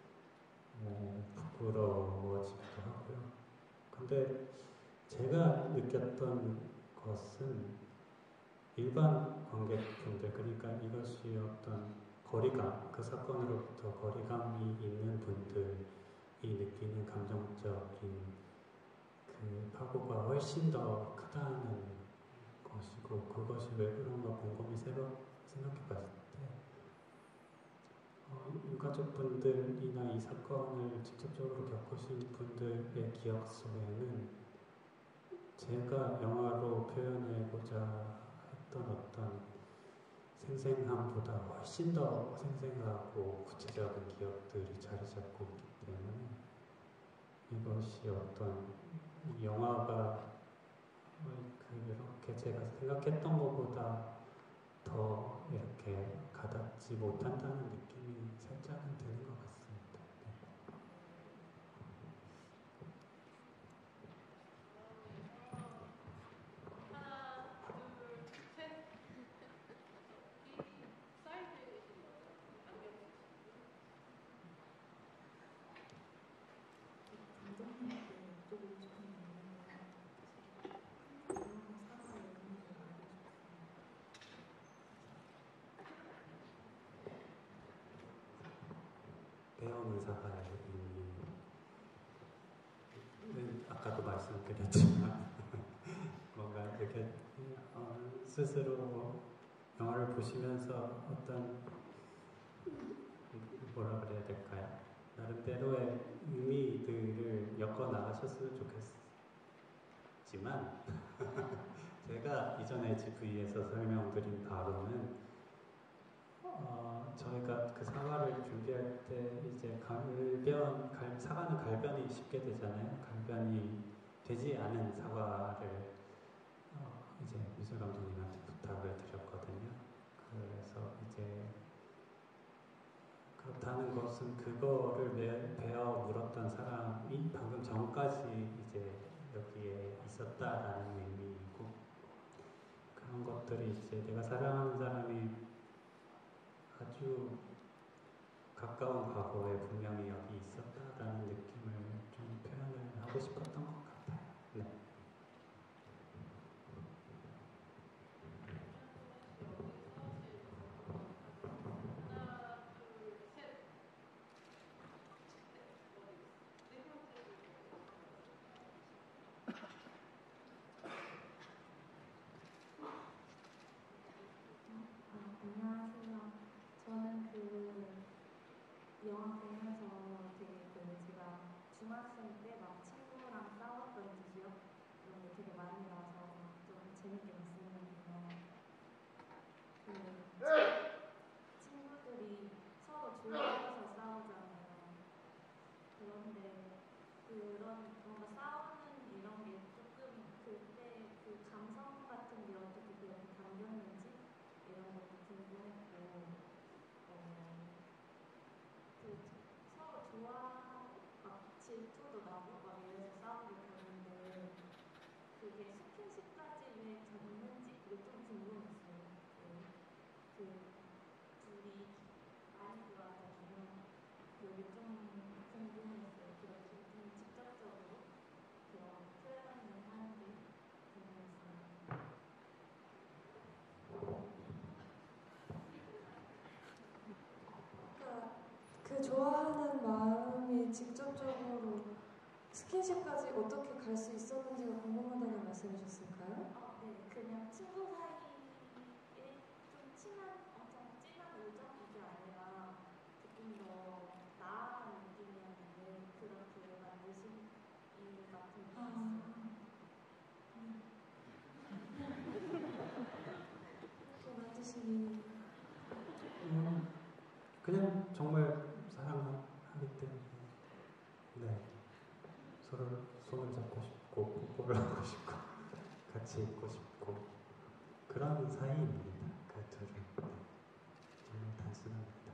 부끄러워지기도 하고요. 근데 제가 느꼈던 것은 일반 관객분들 그러니까 이것이 어떤 거리감 그 사건으로부터 거리감이 있는 분들이 느끼는 감정적인 그 파고가 훨씬 더 크다는 것이고 그것이 왜 그런가 곰곰이 생각해 봤을 때 유가족분들이나 이 사건을 직접적으로 겪으신 분들의 기억 속에는 제가 영화로 표현하고자 했던 어떤 생생함보다 훨씬 더 생생하고 구체적인 기억들이 자리 잡고 있기 때문에 이것이 어떤 영화가 그렇게 제가 생각했던 것보다 더 이렇게 가닿지 못한다는 느낌이 살짝은 드는 것 같습니다.
하나, 둘, 셋. 이 사이드에 계신 거죠? 안경
감독님께 여쭤보고 싶은 게 있는데 영화 사과의 의미를 알고 싶습니다.
배우는 사과의 의미는 아까도 말씀드렸지만 뭔가 이렇게 스스로 영화를 보시면서 어떤 뭐라 그래야 될까요? 나름대로의 의미들을 엮어 나가셨으면 좋겠지만 제가 이전에 GV에서 설명드린 바로는 저희가 그 사과를 준비할 때 이제 사과는 갈변이 쉽게 되잖아요. 갈변이 되지 않은 사과를 이제 미술 감독님한테 부탁을 드렸거든요. 그래서 이제 그렇다는 것은 그거를 베어 물었던 사람이 방금 전까지 이제 여기에 있었다라는 의미이고 그런 것들이 이제 내가 사랑하는 사람이 아주 가까운 과거에 분명히 여기 있었다라는 느낌을 좀 표현을 하고 싶었던 것 같아요. 네.
안녕하세요. 저는 영화 보면서 되게 제가 중학생 때 막 친구랑 싸웠던 기억 이런 게 되게 많이 나서 좀 재밌게 봤었는데요. 친구들이 서로 좋아해서 싸우잖아요. 그런데 그런 뭔가 싸우는 이런 게 조금 그때 그 감성 같은 게 어떻게 그렇게 질투도 나고 막 이래서 싸우고 그러는데 그게 스킨십까지 유행했는지 그게 좀 궁금했어요. 그 둘이 많이 좋아하잖아요. 그게 좀 궁금했어요. 그렇게 좀 직접적으로 그런 표현을 하는지 궁금했어요.
그러니까 그 좋아하는 마음이 직접적으로 스킨십까지 어떻게 갈 수 있었는지가 궁금하다는 말씀이셨을까요?
네, 그냥 친구 사이에 좀 친한, 엄청 진한 우정 이게 아니라 조금 더 나아간 느낌이었는데 그렇게 만드신 이유 같은 게 있어요.
그렇게 만드신
그냥 정말 사랑하기 때문에 네 서로 손을 잡고 싶고 뽀뽀를 하고 싶고 같이 있고 싶고 그런 사이입니다. 그 둘은 네. 정말 단순합니다.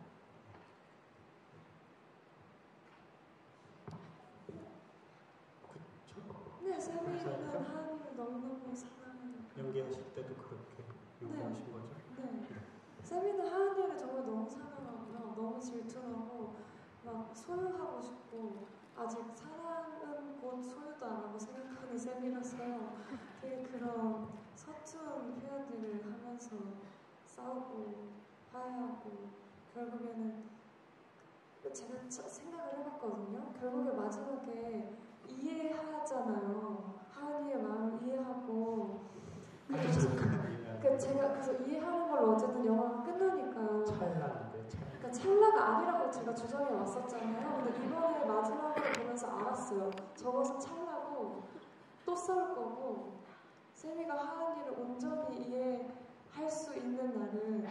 그쵸?
네, 세미는 하은이를 너무너무 사랑하는
연기하실 때도 그렇게 연기하신 거죠?
네. 세미는 하은이를 정말 너무 사랑하고요. 너무 질투나고 막 소유하고 싶고 아직 사랑은 곧 소유도 안 하고 생각하는 세미라서요. 되게 그런 서툰 표현들을 하면서 싸우고 화해하고 결국에는 제가 생각을 해봤거든요. 결국에 마지막에 이해하잖아요. 하은이의 마음을 이해하고 제가 그래서 이해하는 걸로 어쨌든 영화가 끝나니까요.
찰나인데
그러니까 찰나가 아니라고 제가 주장해 왔었잖아요. 근데 이번에 마지막을 보면서 알았어요. 저것은 찰나고 또 싸울 거고 세미가 하은이를 온전히 이해할 수 있는 날은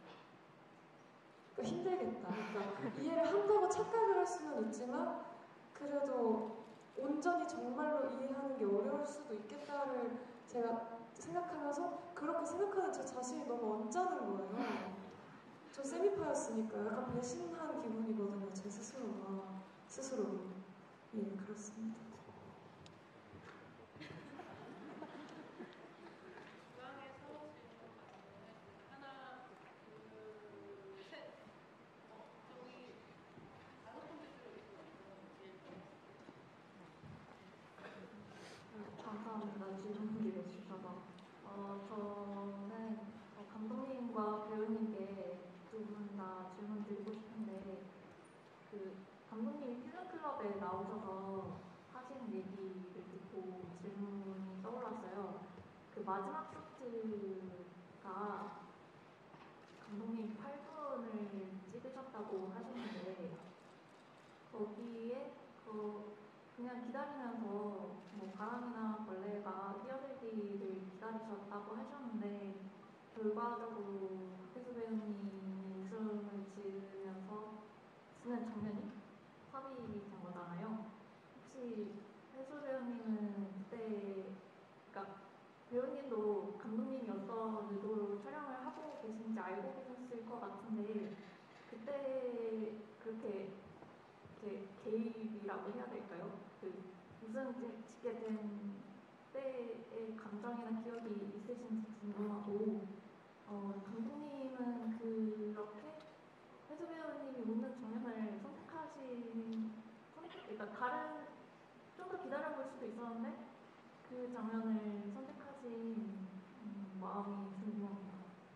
그러니까 힘들겠다. 그러니까 이해를 한다고 착각을 할 수는 있지만 그래도 온전히 정말로 이해하는 게 어려울 수도 있겠다를 제가 생각하면서 그렇게 생각하는 제 자신이 너무 언짢은 거예요. 저 세미파였으니까 약간 배신한 기분이거든요. 제 스스로가. 스스로. 예, 그렇습니다.
중앙에서 질문 하나, 둘, 셋. 저기 다섯 번째 줄에
감사합니다. 질문 기회 주셔서. 저는 감독님과 배우님께 두 분 다 질문 드리고 싶은데, 그 감독님이 필름클럽에 나오셔서 하신 얘기를 듣고 질문이 떠올랐어요. 그 마지막 쇼트가 감독님 8분을 찍으셨다고 하시는데, 거기에 그냥 기다리면서 뭐 바람이나 벌레가 뛰어들기를 기다리셨다고 하셨는데 결과적으로 박혜수 배우님이 웃음을 지으면서 쓰는 장면이 삽입된 거잖아요. 혹시 혜수 배우님은 그때 그러니까 배우님도 감독님이 어떤 의도로 촬영을 하고 계신지 알고 계셨을 것 같은데 그때 그렇게 개입이라고 해야 될까요? 그 웃음 짓게 된 때의 감정이나 기억이 있으신지 궁금하고 감독님은 그렇게 혜수 배우님이 웃는 장면을 그러니까 다른 좀 더 기다려볼 수도 있었는데 그 장면을 선택하신 마음이 궁금합니다.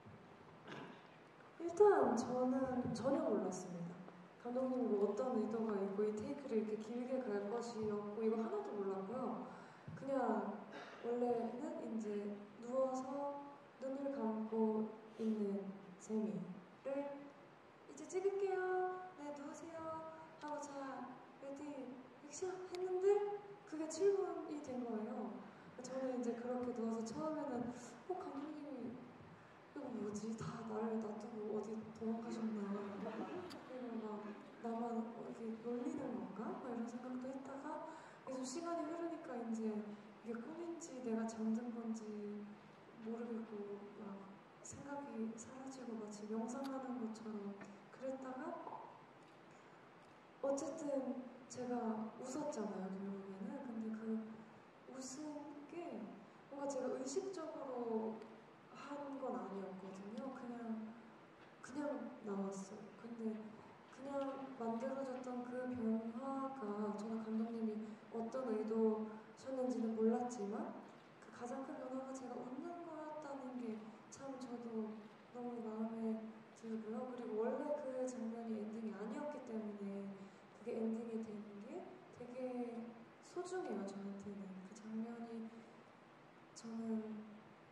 일단 저는 전혀 몰랐습니다. 감독님이 뭐 어떤 의도가 있고 이 테이크를 이렇게 길게 갈 것이었고 이거 하나도 몰랐고요. 그냥 원래는 이제 누워서 눈을 감고 있는 세미를 이제 찍을게요. 네, 누우세요. 하고 자, 레디, 액션 했는데 그게 7분이 된 거예요. 저는 이제 그렇게 누워서 처음에는 감독님이 이거 뭐지? 다 나를 놔두고 어디 도망가셨나? 그리고 막 나만 이렇게 놀리는 건가? 막 이런 생각도 했다가 계속 시간이 흐르니까 이제 이게 꿈인지 내가 잠든 건지 모르겠고 막 생각이 사라지고 마치 명상하는 것처럼 그랬다가 어쨌든 제가 웃었잖아요, 결국에는. 근데 그 웃은 게 뭔가 제가 의식적으로 한 건 아니었거든요. 그냥 나왔어요. 근데 그냥 만들어졌던 그 변화가 저는 감독님이 어떤 의도셨는지는 몰랐지만 그 가장 큰 변화가 제가 웃는 거였다는 게 참 저도 너무 마음에 들고요. 그리고 원래 그 장면이 엔딩이 아니었기 때문에 그게 엔딩이 되는 게 되게 소중해요, 저한테는. 그 장면이 저는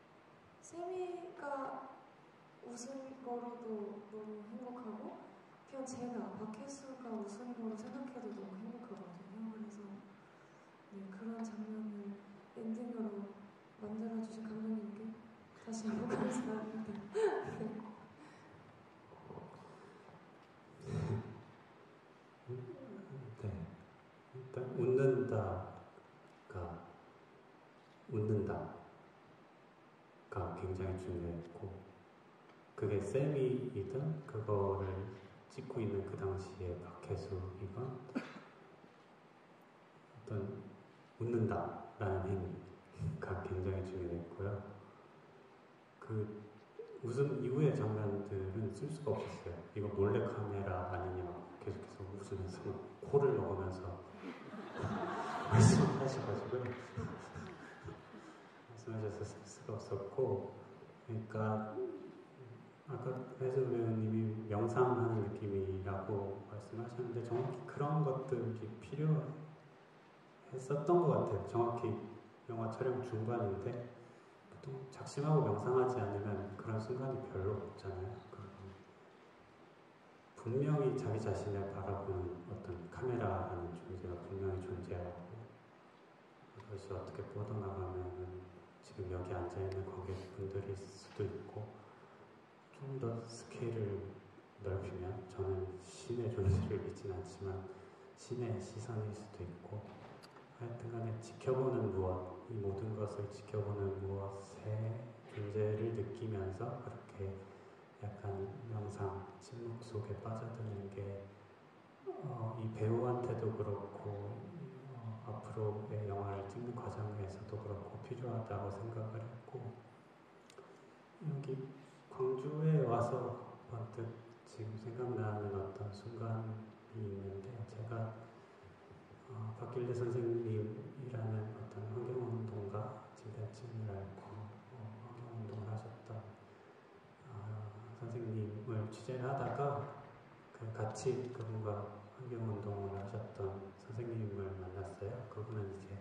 세미가 웃은 거로도 너무 행복하고 그냥 제가 박혜수가 웃은 거로 생각해도 너무 행복하거든요. 그래서 네, 그런 장면을 엔딩으로 만들어주신 감독님께 다시 한번 감사합니다.
네. 일단 웃는다가 굉장히 중요했고 그게 쌤이든 그거를 찍고 있는 그 당시에 박혜수이건 어떤 웃는다라는 행위가 굉장히 중요했고요. 그 웃음 이후의 장면들은 쓸 수가 없었어요. 이거 몰래 카메라 아니냐 계속해서 웃으면서 코를 넣으면서 말씀하셔가지고 말씀하셔서 쓸 수가 없었고 그러니까 아까 혜수 배우님이 명상하는 느낌이라고 말씀하셨는데 정확히 그런 것들이 필요했었던 것 같아요. 정확히 영화 촬영 중반인데 보통 작심하고 명상하지 않으면 그런 순간이 별로 없잖아요. 분명히 자기 자신을 바라보는 어떤 카메라라는 존재가 분명히 존재하고 그것이 어떻게 뻗어나가면 지금 여기 앉아있는 관객분들일 수도 있고 좀 더 스케일을 넓히면 저는 신의 존재를 믿진 않지만 신의 시선일 수도 있고 하여튼간에 지켜보는 무엇, 이 모든 것을 지켜보는 무엇의 존재를 느끼면서 그렇게 약간 명상, 침묵 속에 빠져드는 게 이 배우한테도 그렇고 앞으로의 영화를 찍는 과정에서도 그렇고 필요하다고 생각을 했고 여기 광주에 와서 번뜩 지금 생각나는 어떤 순간이 있는데 제가 박길래 선생님이라는 어떤 환경운동가 진단증을 앓고 환경운동을 하셨던 선생님을 취재를 하다가 같이 그분과 환경운동을 하셨던 선생님을 만났어요. 그분은 이제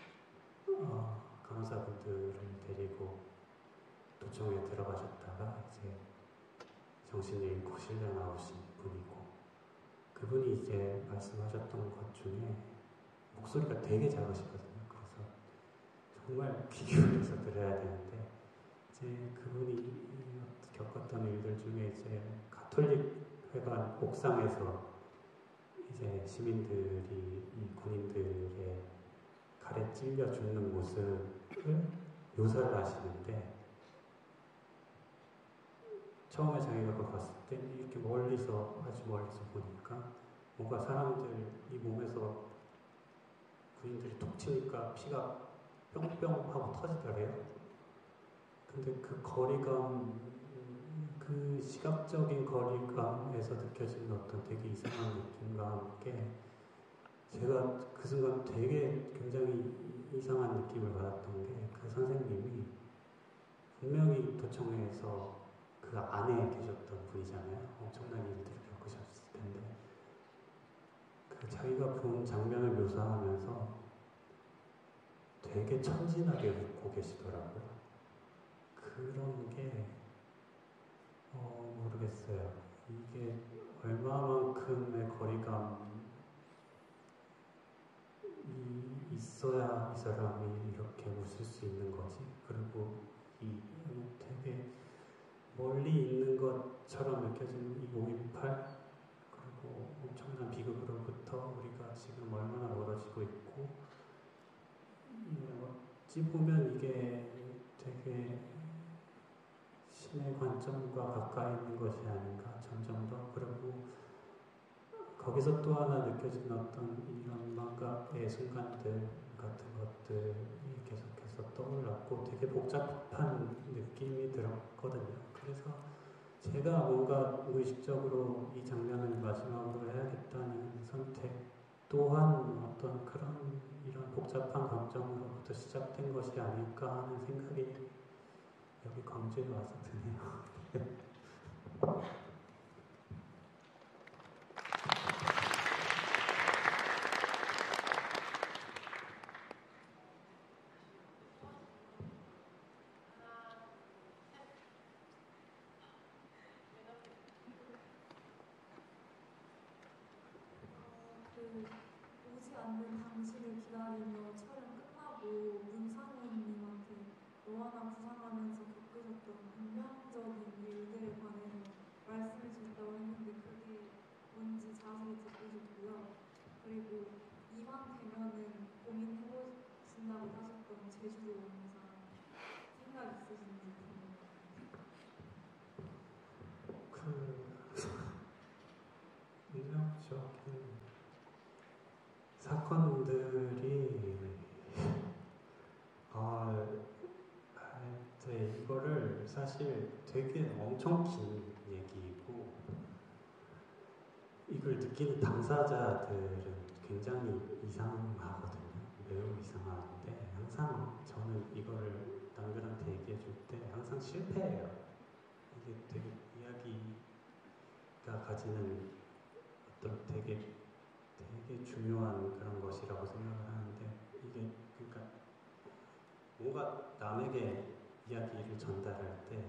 간호사분들을 데리고 도청에 들어가셨다가 이제 정신을 잃고 실려 나오신 분이고 그분이 이제 말씀하셨던 것 중에 목소리가 되게 작으시거든요. 그래서 정말 귀 기울여서 들어야 되는데 이제 그분이 겪었던 일들 중에 이제 가톨릭 회관 옥상에서 이제 시민들이 이 군인들의 칼에 찔려 죽는 모습을 묘사를 하시는데 처음에 자기가 그걸 봤을 때 이렇게 멀리서 아주 멀리서 보니까 뭔가 사람들 이 몸에서 군인들이 톡 치니까 피가 뿅뿅 하고 터지더래요. 근데 그 거리감, 그 시각적인 거리감에서 느껴지는 어떤 되게 이상한 느낌과 함께 제가 그 순간 되게 굉장히 이상한 느낌을 받았던 게 그 선생님이 분명히 도청에서 그 안에 계셨던 분이잖아요. 엄청난 일들을 겪으셨을 텐데 그 자기가 본 장면을 묘사하면서 되게 천진하게 웃고 계시더라고요. 그런 게 모르겠어요. 이게 얼마만큼의 거리감이 있어야 이 사람이 이렇게 웃을 수 있는 거지. 그리고 이 되게 멀리 있는 것처럼 느껴지는 이 5.18 그리고 엄청난 비극으로부터 우리가 지금 얼마나 멀어지고 있고 어찌 보면 이게 되게 신의 관점과 가까이 있는 것이 아닌가 점점 더. 그리고 거기서 또 하나 느껴진 어떤 이런 망각의 순간들 같은 것들이 계속해서 떠올랐고 되게 복잡한 느낌이 들었거든요. 그래서 제가 뭔가 무의식적으로 이 장면을 마지막으로 해야겠다는 선택 또한 어떤 그런 이런 복잡한 감정으로부터 시작된 것이 아닐까 하는 생각이 여기 광주에 와서 드네요.
오지 않는 당신을 기다리며 촬영 끝나고 문상훈님한테 너와나 구상하면서 겪으셨던 운명적인 일들에 관해서 말씀해 주셨다고 했는데 그게 뭔지 자세히 듣고 싶고요. 그리고 이만 되면은 고민해 보신다고 하셨던 제주도 영상 생각 있으신지
운명적인 사건들이 이거를 사실 되게 엄청 긴 얘기이고 이걸 느끼는 당사자들은 굉장히 이상하거든요. 매우 이상한데 항상 저는 이거를 남들한테 얘기해 줄 때 항상 실패해요. 이게 되게 이야기가 가지는 어떤 되게 중요한 그런 것이라고 생각을 하는데 이게 그러니까 뭔가 남에게 이야기를 전달할 때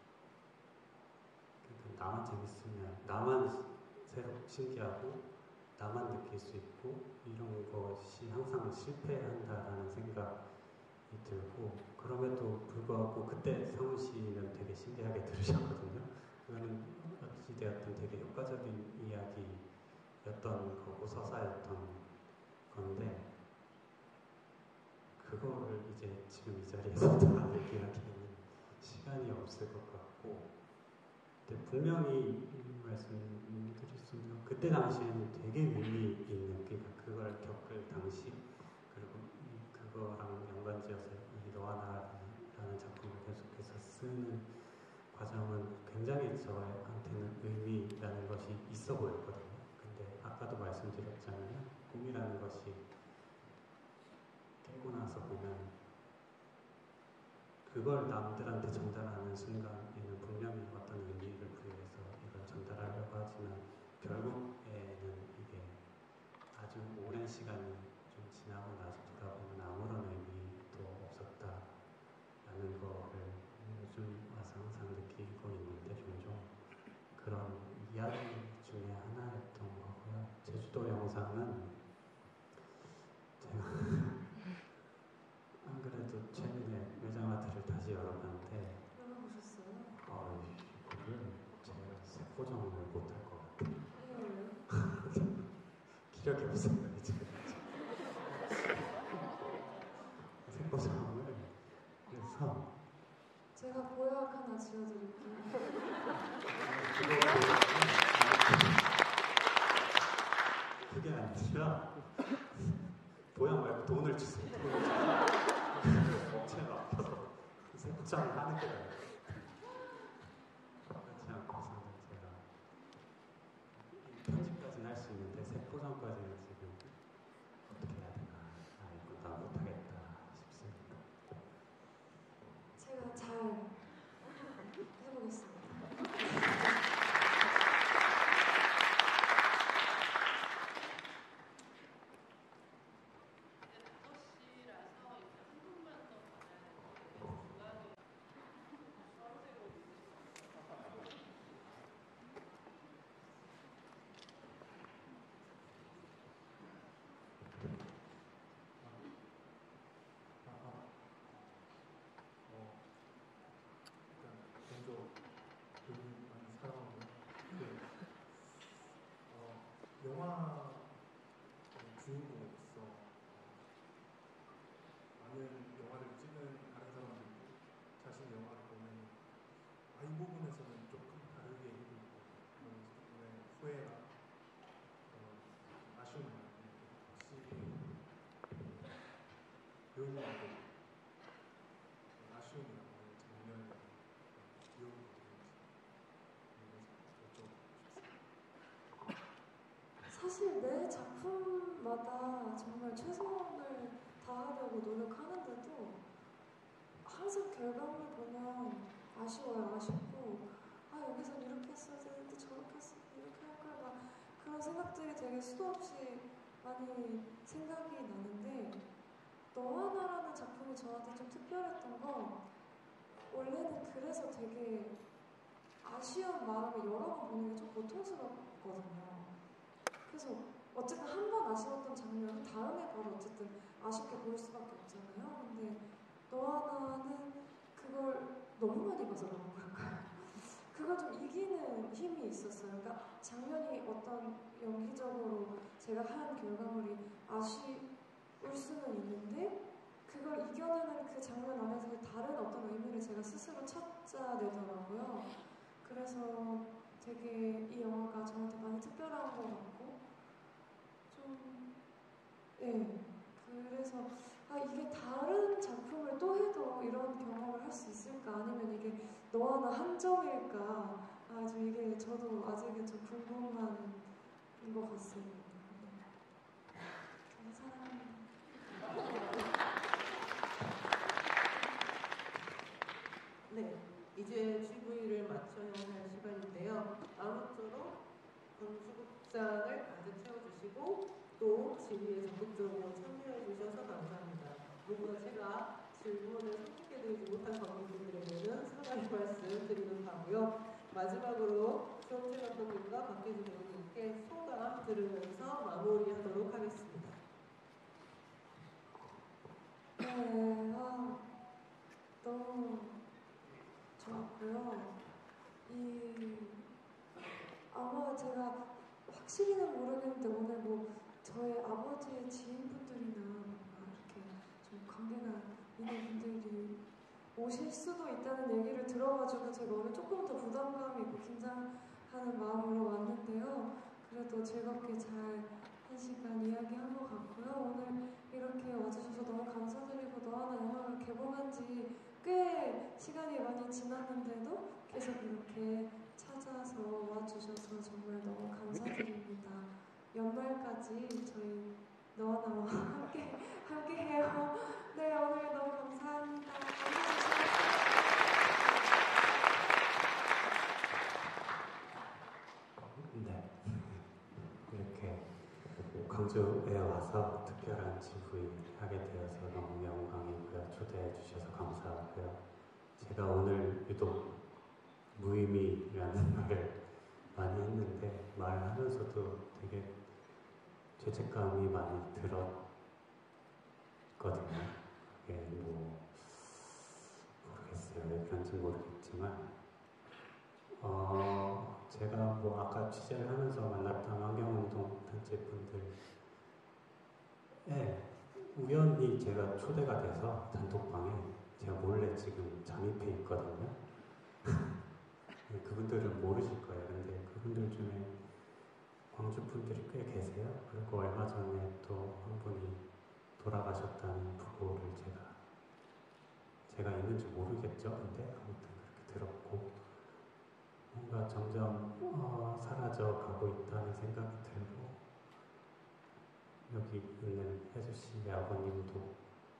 그러니까 나만 재밌으면 나만 새로 신기하고 나만 느낄 수 있고 이런 것이 항상 실패한다라는 생각이 들고 그럼에도 불구하고 그때 상훈 씨는 되게 신기하게 들으셨거든요. 그거는 어찌되었든 되게 효과적인 이야기였던 거고 서사였던 건데 그거를 이제 지금 이 자리에서 다 얘기하기에는 시간이 없을 것 같고 근데 분명히 말씀드릴 수 있는 그때 당시에는 되게 의미 있는 그러니까 그걸 겪을 당시 그리고 그거랑 연관지어서 이 너와 나라는 작품을 계속해서 쓰는 과정은 굉장히 저한테는 의미라는 것이 있어 보였거든요. 근데 아까도 말씀드렸잖아요. 꿈이라는 것이 깨고 나서 보면 그걸 남들한테 전달하는 순간에는 분명히 어떤 의미를 부여해서 이걸 전달하려고 하지만 결국에는 이게 아주 오랜 시간이 좀 지나고 나서 돌아보면 아무런 의미도 없었다라는 거를 요즘 와서 항상 느끼고 있는데 종종 그런 이야기 중에 하나였던 거고요. 제주도 영상은 제가 안 그래도 최근에 외장하드를 다시 열어봤는데
열어보셨어요?
이거를 제가 색보정을 못할 것 같아요.
왜요?
기력이 없어요 이제. 색보정을 그래서
제가 보약 하나 지어드릴게요.
그게 아니라 보약 말고 돈을 주세요. 업체가 아파서 색보정을 하는 게 나아요. 그렇지 않고서는 제가 편집까지는 할 수 있는데 색보정까지는 지금 어떻게 해야 되나 이거 나 못하겠다 싶습니다.
제가 잘 해보겠습니다.
먼저 여기 많이 사랑하고 영화 주인공으로서 많은 영화를 찍는 다른 사람들도 자신의 영화를 보면 이 부분에서는 조금 다르게 이루고 그런 부분의 후회나 그런 아쉬움이나 장면이 귀여운 부분인지
사실 매 작품마다 정말 최선을 다하려고 노력하는데도 항상 결과물 보면 아쉽고 여기선 이렇게 했어야 되는데 저렇게 했어야 되는데 이렇게 할 거야 막 그런 생각들이 되게 수도 없이 많이 생각이 나는데 너와 나라는 작품이 저한테 좀 특별했던 건 원래는 그래서 되게 아쉬운 마음을 여러 번 보는 게 좀 고통스럽거든요. 그래서 어쨌든 한 번 아쉬웠던 장면은 다음에 바로 어쨌든 아쉽게 보일 수밖에 없잖아요. 근데 너와 나는 그걸 너무 많이 봐서 그런 걸까요? 그걸 좀 이기는 힘이 있었어요. 그러니까 장면이 어떤 연기적으로 제가 한 결과물이 아쉬울 수는 있는데 그걸 이겨내는 그 장면 안에서 다른 어떤 의미를 제가 스스로 찾아내더라고요. 그래서 되게 이 영화가 저한테 많이 특별한 것 같고 그래서 이게 다른 작품을 또 해도 이런 경험을 할 수 있을까 아니면 이게 너와 나 한정일까 좀 이게 저도 아직은 좀 궁금한 것 같습니다. 감사합니다.
네, 이제 GV를 마쳐야 할 시간인데요. 아무쪼록 광주극장을 가득 채워주시고 또 질의에 적극적으로 참여해 주셔서 감사합니다. 무엇보다 제가 질문을 선택해드리지 못한 관객분들에게는 사과의 말씀 드리는 바고요. 마지막으로 수험생 감독님과 박혜주 배우님께 소감 들으면서 마무리하도록 하겠습니다.
네, 너무 좋았고요. 아마 제가 확실히는 모르겠는데 오늘 뭐 저의 아버지의 지인분들이나 이렇게 좀 관계가 있는 분들이 오실 수도 있다는 얘기를 들어가지고 제가 오늘 조금 더 부담감이 있고 긴장하는 마음으로 왔는데요. 그래도 즐겁게 잘 한 시간 이야기한 것 같고요. 오늘 이렇게 와주셔서 너무 감사드리고 너와 나 영화가 개봉한 지 꽤 시간이 많이 지났는데도 계속 이렇게 찾아서 와주셔서 정말 너무 감사드립니다. 연말까지 저희 너와 나와 함께 해요. 네, 오늘 너무 감사합니다.
네, 이렇게 광주에 와서 특별한 GV 하게 되어서 너무 영광이고요. 초대해 주셔서 감사하고요. 제가 오늘 유독 무의미라는 말을 많이 했는데 말하면서도 되게 죄책감이 많이 들었거든요. 그게 뭐 모르겠어요. 왜 그런지 모르겠지만 제가 뭐 아까 취재를 하면서 만났던 환경운동 단체분들에 우연히 제가 초대가 돼서 단톡방에 제가 몰래 지금 잠입해 있거든요. 그분들은 모르실 거예요. 근데 그분들 중에 광주 분들이 꽤 계세요. 그리고 얼마 전에 또 한 분이 돌아가셨다는 부고를 제가 있는지 모르겠죠. 근데 아무튼 그렇게 들었고 뭔가 점점 사라져 가고 있다는 생각이 들고 여기 있는 혜주 씨 아버님도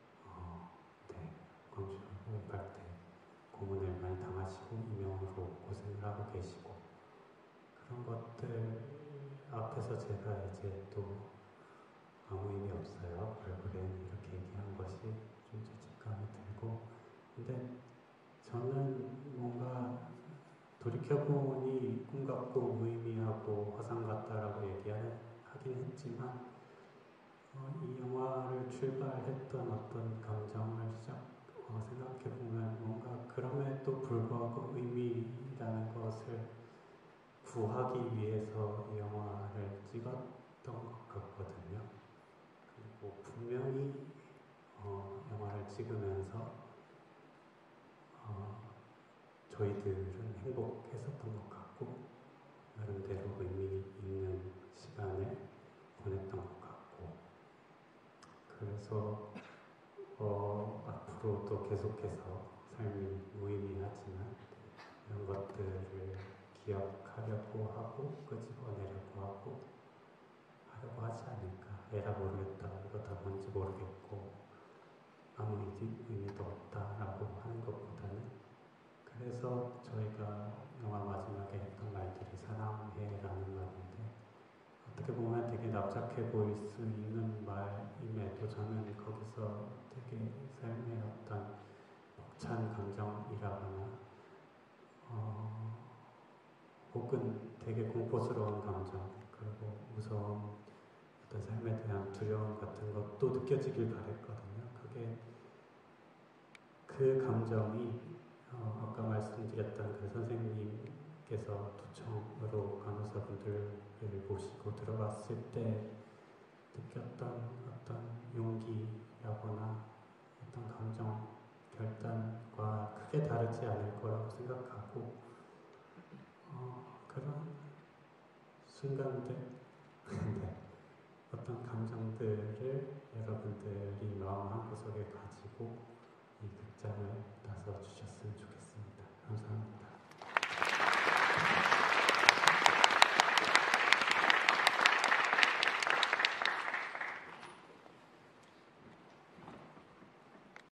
광주 갈 때 고문을 많이 당하시고 임용으로 고생을 하고 계시고 그런 것들 앞에서 제가 이제 또 아무 의미 없어요. 얼굴에 이렇게 얘기한 것이 좀 죄책감이 들고 근데 저는 뭔가 돌이켜보니 꿈 같고 무의미하고 화상 같다라고 얘기하긴 했지만 이 영화를 출발했던 어떤 감정을 생각해보면 뭔가 그럼에도 불구하고 의미라는 것을 구하기 위해서 이 영화를 찍었던 것 같거든요. 그리고 분명히 영화를 찍으면서 저희들은 행복했었던 것 같고 나름대로 의미 있는 시간을 보냈던 것 같고 그래서 앞으로도 계속해서 삶이 무의미하지만 이런 것들을 기억하려고 하고 끄집어내려고 하려고 하지 않을까. 에라 모르겠다. 이거 다 뭔지 모르겠고 아무 의미도 없다라고 하는 것보다는, 그래서 저희가 영화 마지막에 했던 말들이 사랑해라는 말인데 어떻게 보면 되게 납작해 보일 수 있는 말임에도 저는 거기서 되게 삶의 어떤 벅찬 감정이라거나 혹은 되게 공포스러운 감정, 그리고 무서운 어떤 삶에 대한 두려움 같은 것도 느껴지길 바랬거든요. 그 감정이 아까 말씀드렸던 그 선생님께서 도청으로 간호사분들을 모시고 들어갔을 때 느꼈던 어떤 용기라거나 어떤 감정 결단과 크게 다르지 않을 거라고 생각하고 그런 순간들 네, 어떤 감정들을 여러분들이 마음 한구석에 가지고 이 극장을 나서 주셨으면 좋겠습니다. 감사합니다.